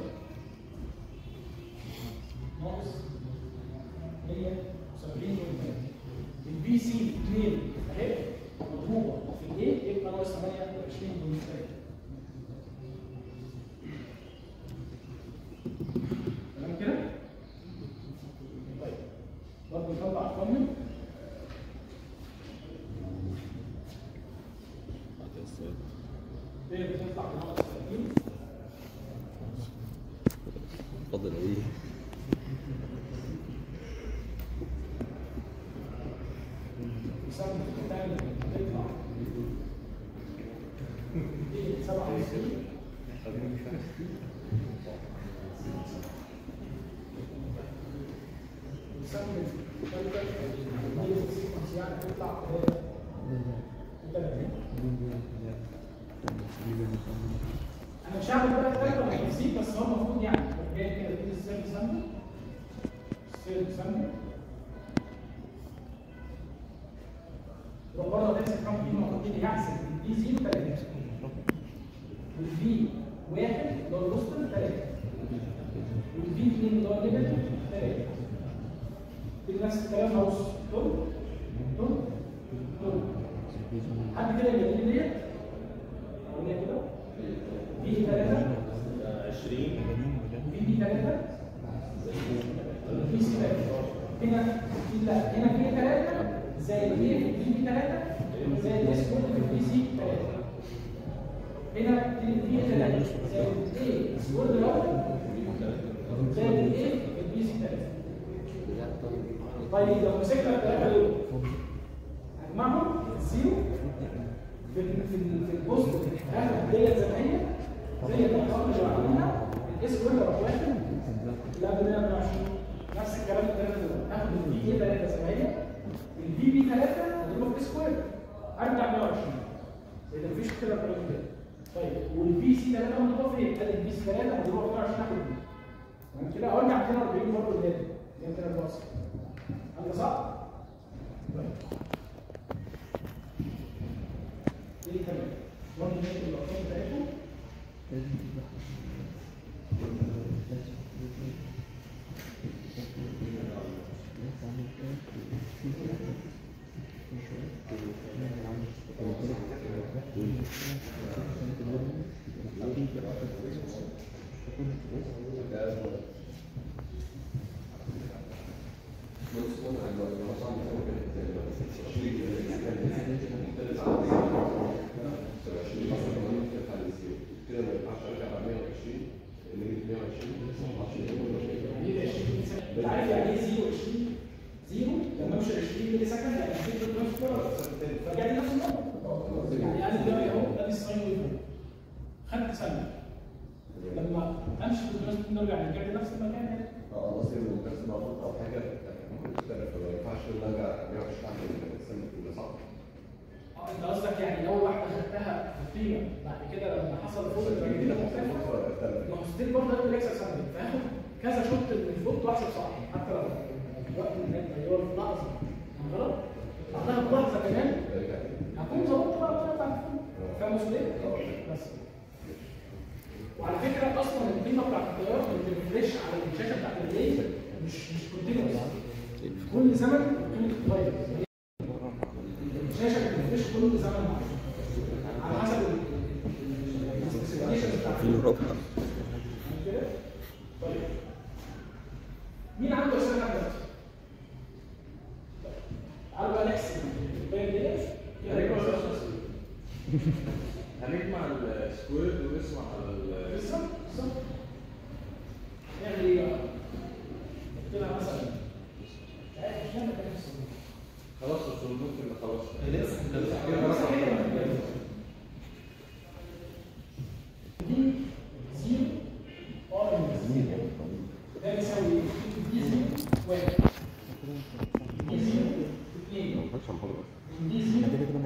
ناقص مية وسبعين الفي سي اتنين اهي مضروبه في الايه يبقى ناقص ثمانية وعشرين ونص. تمام كده؟ طيب برضه نطلع ارقامنا. هي بتطلع بناقص ثلاثين. اتفضل ايه؟ بسبب التاني بتطلع ايه سبعة وعشرين بسبب الثالثة يعني بتطلع انا مش هعمل بقى الثالثة بالتفصيل بس هو المفروض يعني جاي كده تقول السير سامبل السير سامبل وبره تمسك كام قيمه المفروض يحسب البي زيرو ثلاثة والبي واحد اللي هو الوسطى ثلاثة والبي اثنين اللي هو الليفل ثلاثة كده نفس الكلام هوص دول دول دول حد كده يبقى دي ديت اقول لك كده بي ثلاثة عشرين بي بي ثلاثة بي سي ثلاثة هنا لا هنا بي ثلاثة زائد ايه في البي بي ثلاثة زائد اس كود في البي سي ثلاثة هنا البي ثلاثة زائد ايه اس كود الاول زائد ايه في البي سي ثلاثة. طيب لو مسكنا الثلاثة دول هجمعهم زيرو في في في البوست هاخد ديت زي ما هي زي الارقام اللي عاملينها الاس كود رقم واحد لا ب مية وعشرين نفس الكلام الثلاثة دول هاخد البي ثلاثة زي ما هي البي بي ثلاثة مضروبه في سكوير ارجع مية وعشرين اذا مفيش كده الكلام ده. طيب والبي سي ثلاثة مضروبه في ايه؟ البي سي ثلاثة مضروبه في مية وعشرين ناحيه دي تمام كده ارجع ميتين وأربعين برضه اللي هي كده الباص انت صح؟ طيب ايه كمان؟ برضه نكتب الارقام بتاعتهم خدت سنه لما امشي في الدراسه نرجع نرجع لنفس المكان يعني اه قصدي انه بس المفروض او حاجه ممكن تختلف ما ينفعش نرجع مية وعشرين اعمل السنه الاولى صح؟ اه انت قصدك يعني اول واحده خدتها في القيمه بعد كده لما حصل فوق الجديده مختلفه ما هو ستيل برضه هيبقى الاكسس سنه فاهم كذا شوط من فوق واحسب صح حتى لو الوقت اللي هو في لحظه غلط بعدها بلحظه كمان هكون ظبطت بقى الطريقه بتاعت فاهم قصدي ايه؟ بس وعلى فكره اصلا القيمه بتاعت التيار بترفرش على الشاشه بتاعت الليل مش مش كونتينوس كل زمن القيمه بتتغير الشاشه بترفرش كل زمن معين على حسب السبيسيفيكيشن بتاعت في ربع كده طيب هنجمع السكوير ونسمع على ال بالظبط بالظبط. نعمل ايه بقى؟ نكتبها مثلا مش عارف مش نعمل كده في الصندوق. خلاص بس ممكن خلاص دي زيرو ار زيرو ده بيساوي ايه؟ دي زيرو واحد دي زيرو اثنين دي زيرو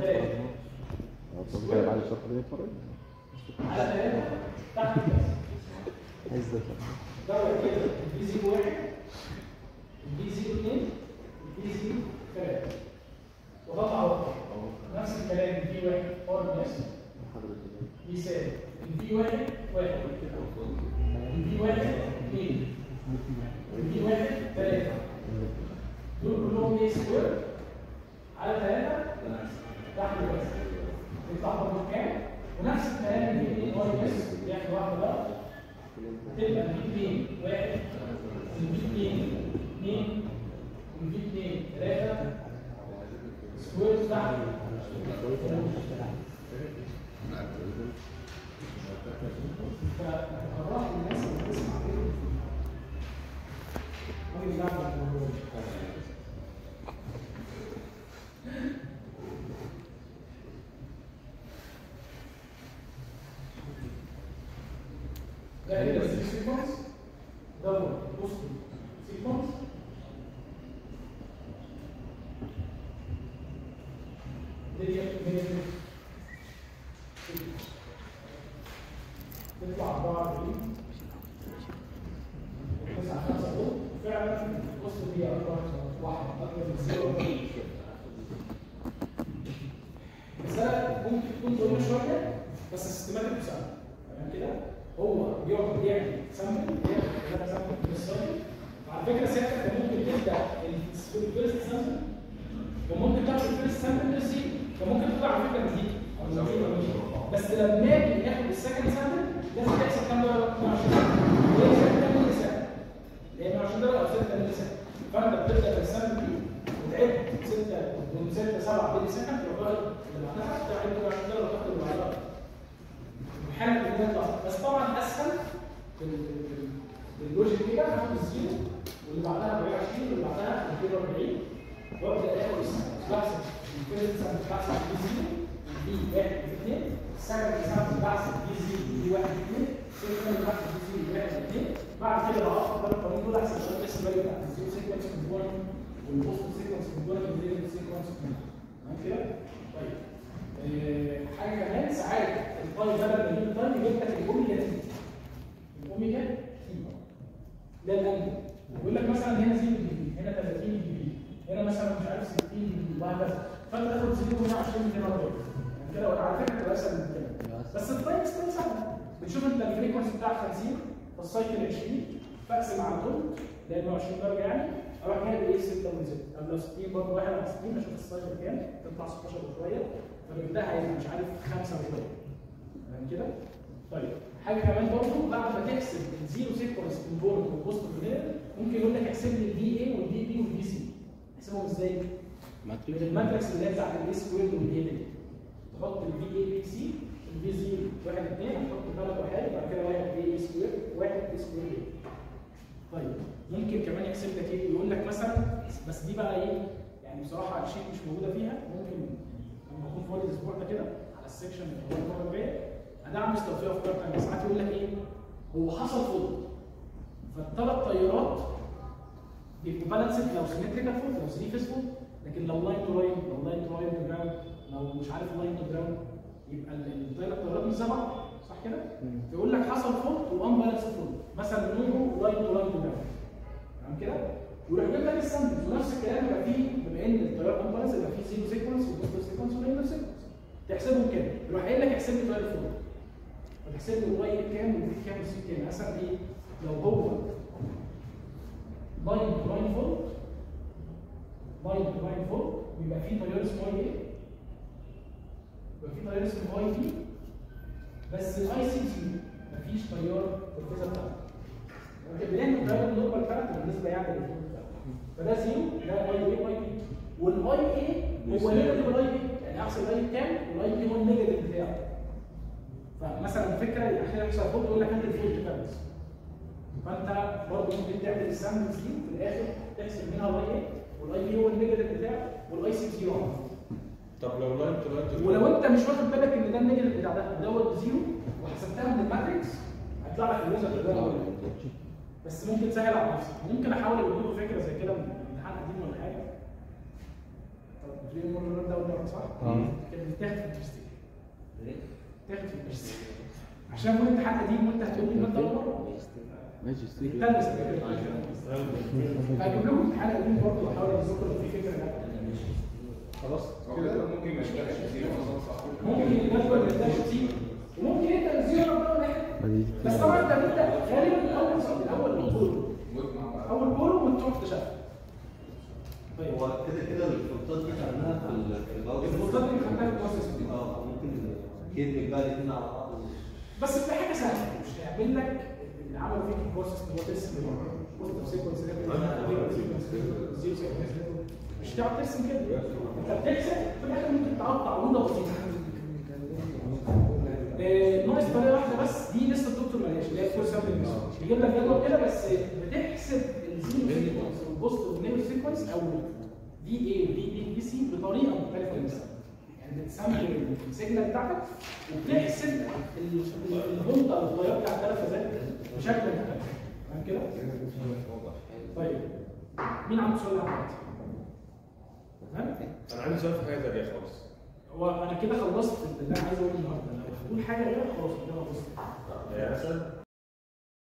ثلاثة على ثلاثة تحت كده دوت كده دي زيرو واحد دي زيرو اثنين دي زيرو ثلاثة وطلع اهو نفس الكلام دي واحد ار نفس يساوي دي واحد واحد دي واحد اثنين دي واحد ثلاثة دول كلهم ايه سكوير على ثلاثة تحت بس يطلع برضه كام ونفس الكلام دي ايه ار بس ياخد واحدة بقى تبقى دي اثنين واحد دي اثنين اثنين ودي اثنين ثلاثة سكوير تحت فقررت الناس اللي بتسمع كده ممكن يعمل الموضوع ده هنا السيكونس دوت بوست سيكونس دي تطلع أربعة وأربعين تسعة خمسة دول فعلا القصة دي أكبر واحد أكبر من زيرو. المسألة ممكن تكون طويلة شوية بس سيستماتيك مسألة تمام كده هو بيقعد يعمل سامبل بيعمل ثلاثة سامبل من السامبل. وعلى فكرة سيادتك كان ممكن تبدأ الفيرست سامبل وممكن تاخد الفيرست سامبل من الزيرو كان ممكن تطلع على فكرة من دي أو من دي بس لما نيجي ناخد السكند سامبل لازم تحسب كام درجه؟ اثنين وعشرين لازم كام ملي ثانيه؟ لان عشرين درجه او ستة ملي ثانيه فانت بتبدا بالسامبل دي وتعد ستة من ستة سبعة ملي ثانيه تروح اللي بعدها تعد عشرين درجه وتاخد اللي بعدها الحاله اللي بتطلع بس طبعا اسهل باللوجيك كده هاخد الزيرو واللي بعدها أربعة وعشرين واللي بعدها مئتين وأربعين وابدا اخد بحسب الفيرست سامبل بحسب دي زيرو دي واحد اثنين السنه اللي سامبل بحسب دي زيرو دي واحد اثنين سيكونس بحسب دي زيرو واحد اثنين بعد كده بقى افضل القانون دول احسب عشان بس الفاليو بتاعت الزيرو سيكونس كومبوننت والبوست سيكونس كومبوننت والريليت سيكونس كومبوننت تمام كده؟ طيب أه حاجه كمان ساعات الباي ده لما يجيب الباي يجيب لك الاوميجا تي الاوميجا تي ده الانجل يقول لك مثلا هنا زيرو دي بي هنا ثلاثين دي بي هنا مثلا مش عارف ستين دي بي وهكذا فانت تاخد زيرو هنا عشان مئتين وأربعين كده على فكره تبقى اسهل من كده بس التايم ستيل سهل بتشوف انت الفريكونسي بتاعك خمسين فالسايكل عشرين فاقسم على طول لانه عشرين درجه يعني اروح جايب ايه ستة من ستة طب لو ستين برضه واحد على ستين اشوف السايكل كام تطلع ستاشر وشويه فبيبدا هيبقى مش عارف خمسة وشويه تمام كده؟ طيب حاجه كمان برضه بعد ما تحسب الزيرو سيكونس كومبوننت والبوست كومبوننت ممكن يقول لك احسب لي الدي اي والدي بي والدي سي احسبهم ازاي؟ من الماتريكس اللي هي بتاعت الاي سكوير والاي بي تحط الفي اي بي سي الفي زيرو واحد اثنين تحط ثلاث وحيد بعد كده واحد في اي سكوير واحد اي سكوير اي. طيب ممكن كمان يحسب لك ايه يقول لك مثلا بس دي بقى ايه يعني بصراحه الشيء مش موجوده فيها ممكن لما اكون فاضي الاسبوع ده كده على السكشن اللي هو المره الجايه ادعم لو فيها افكار ثانيه ساعات يقول لك ايه هو حصل فوضى فالثلاث طيارات بيبقوا بالانسد لو سيمتريكال فوضى لو ثري فيس فوضى لكن لو لاين تو لاين لو لاين تو لاين تو جراوند لو مش عارف لاين تو جراوند يبقى الثلاث طيارات مش زي بعض صح كده؟ فيقول لك حصل فولت وان بالانس فولت مثلا نوعه لاين تو لاين تو جراوند تمام كده؟ ويروح جايب لك السامبلز ونفس الكلام يبقى فيه بما ان التيار ان بالانس يبقى فيه زيرو سيكونس وبوست سيكونس ولينير سيكونس تحسبهم كده يروح قايل لك احسب لي تيار الفولت فتحسب لي واي كام وفي كام وسي كام مثلا ايه؟ لو هو لاين تو لاين فولت لاين تو لاين فولت ويبقى فيه تيار اسمه ايه؟ يبقى في تيار اسمه اي بي بس الاي سي سي مفيش تيار في الفيزا بتاعته. لكن بنعمل التيار النورمال بتاعته بالنسبه يعني للفيزا بتاعته. فده زيرو ده اي اي واي بي والاي اي هو نيجاتيف الاي بي يعني احسب الاي كام والاي بي هو النيجاتيف بتاعه. فمثلا الفكره الاخيره يحصل فولت يقول لك هات الفولت كابس، فانت برضه ممكن تعمل السامبلز دي في الاخر تحسب منها الاي ايه والاي بي هو النيجاتيف بتاعه والاي سي زيرو. طب لو لاين تو لاين، ولو انت مش واخد بالك ان ده النيجاتيف بتاع ده دوت زيرو وحسبتها من الماتريكس هيطلع لك الريزلت ده. بس ممكن تسهل على نفسك، ممكن احاول اقول لكم فكره زي كده من امتحان قديم ولا حاجه. طب في مره ده ولا صح؟ اه كانت بتاخد في الماجستير. تاخد في الماجستير عشان كل امتحان قديم وانت هتقول لي الماده اول مره ماجستير تدرس هجيب لكم امتحان قديم برضه احاول اذكر في فكره ده. خلاص كده ممكن ما يشتغلش زيرو اصلا صح؟ ممكن الجدول ما يبداش زيرو وممكن يبدا زيرو ولا واحد، بس طبعا انت بتبدا غالبا اول الاول كله اول كله وتروح تشتغل. طيب هو كده كده الفولتات دي خدناها في ال- في الاول. الفولتات دي خدناها في البروسيس اه ممكن كدمج بقى الاثنين على بعض. بس في حاجه سهله مش هيعمل لك اللي عملوا فيك البروسيس اللي هو ترسم بوست سيكونس زيرو سيكونس مش هتعرف ترسم كده. انت بترسم في الاخر ممكن تقطع وده بسيطه. آه، ناقص طريقه واحده بس دي لسه الدكتور ما قالهاش اللي هي فور سامبل بيجيب لك جدول كده بس بتحسب الزيرو سيكونس والبوست والنيجاتيف سيكونس او دي اي ودي بي بي سي بطريقه مختلفه مثلا. يعني بتسمي السيجنال بتاعتك وبتحسب الفولت او التيار بتاع الثلاث فازات بشكل مختلف. تمام كده؟ طيب مين عنده سؤال لحد تمام؟ انا عندي سؤال في حاجه زي دي خالص. هو انا كده خلصت اللي انا عايز اقوله النهارده، لو هتقول حاجه غير خلاص كده خلصت. يعني مثلا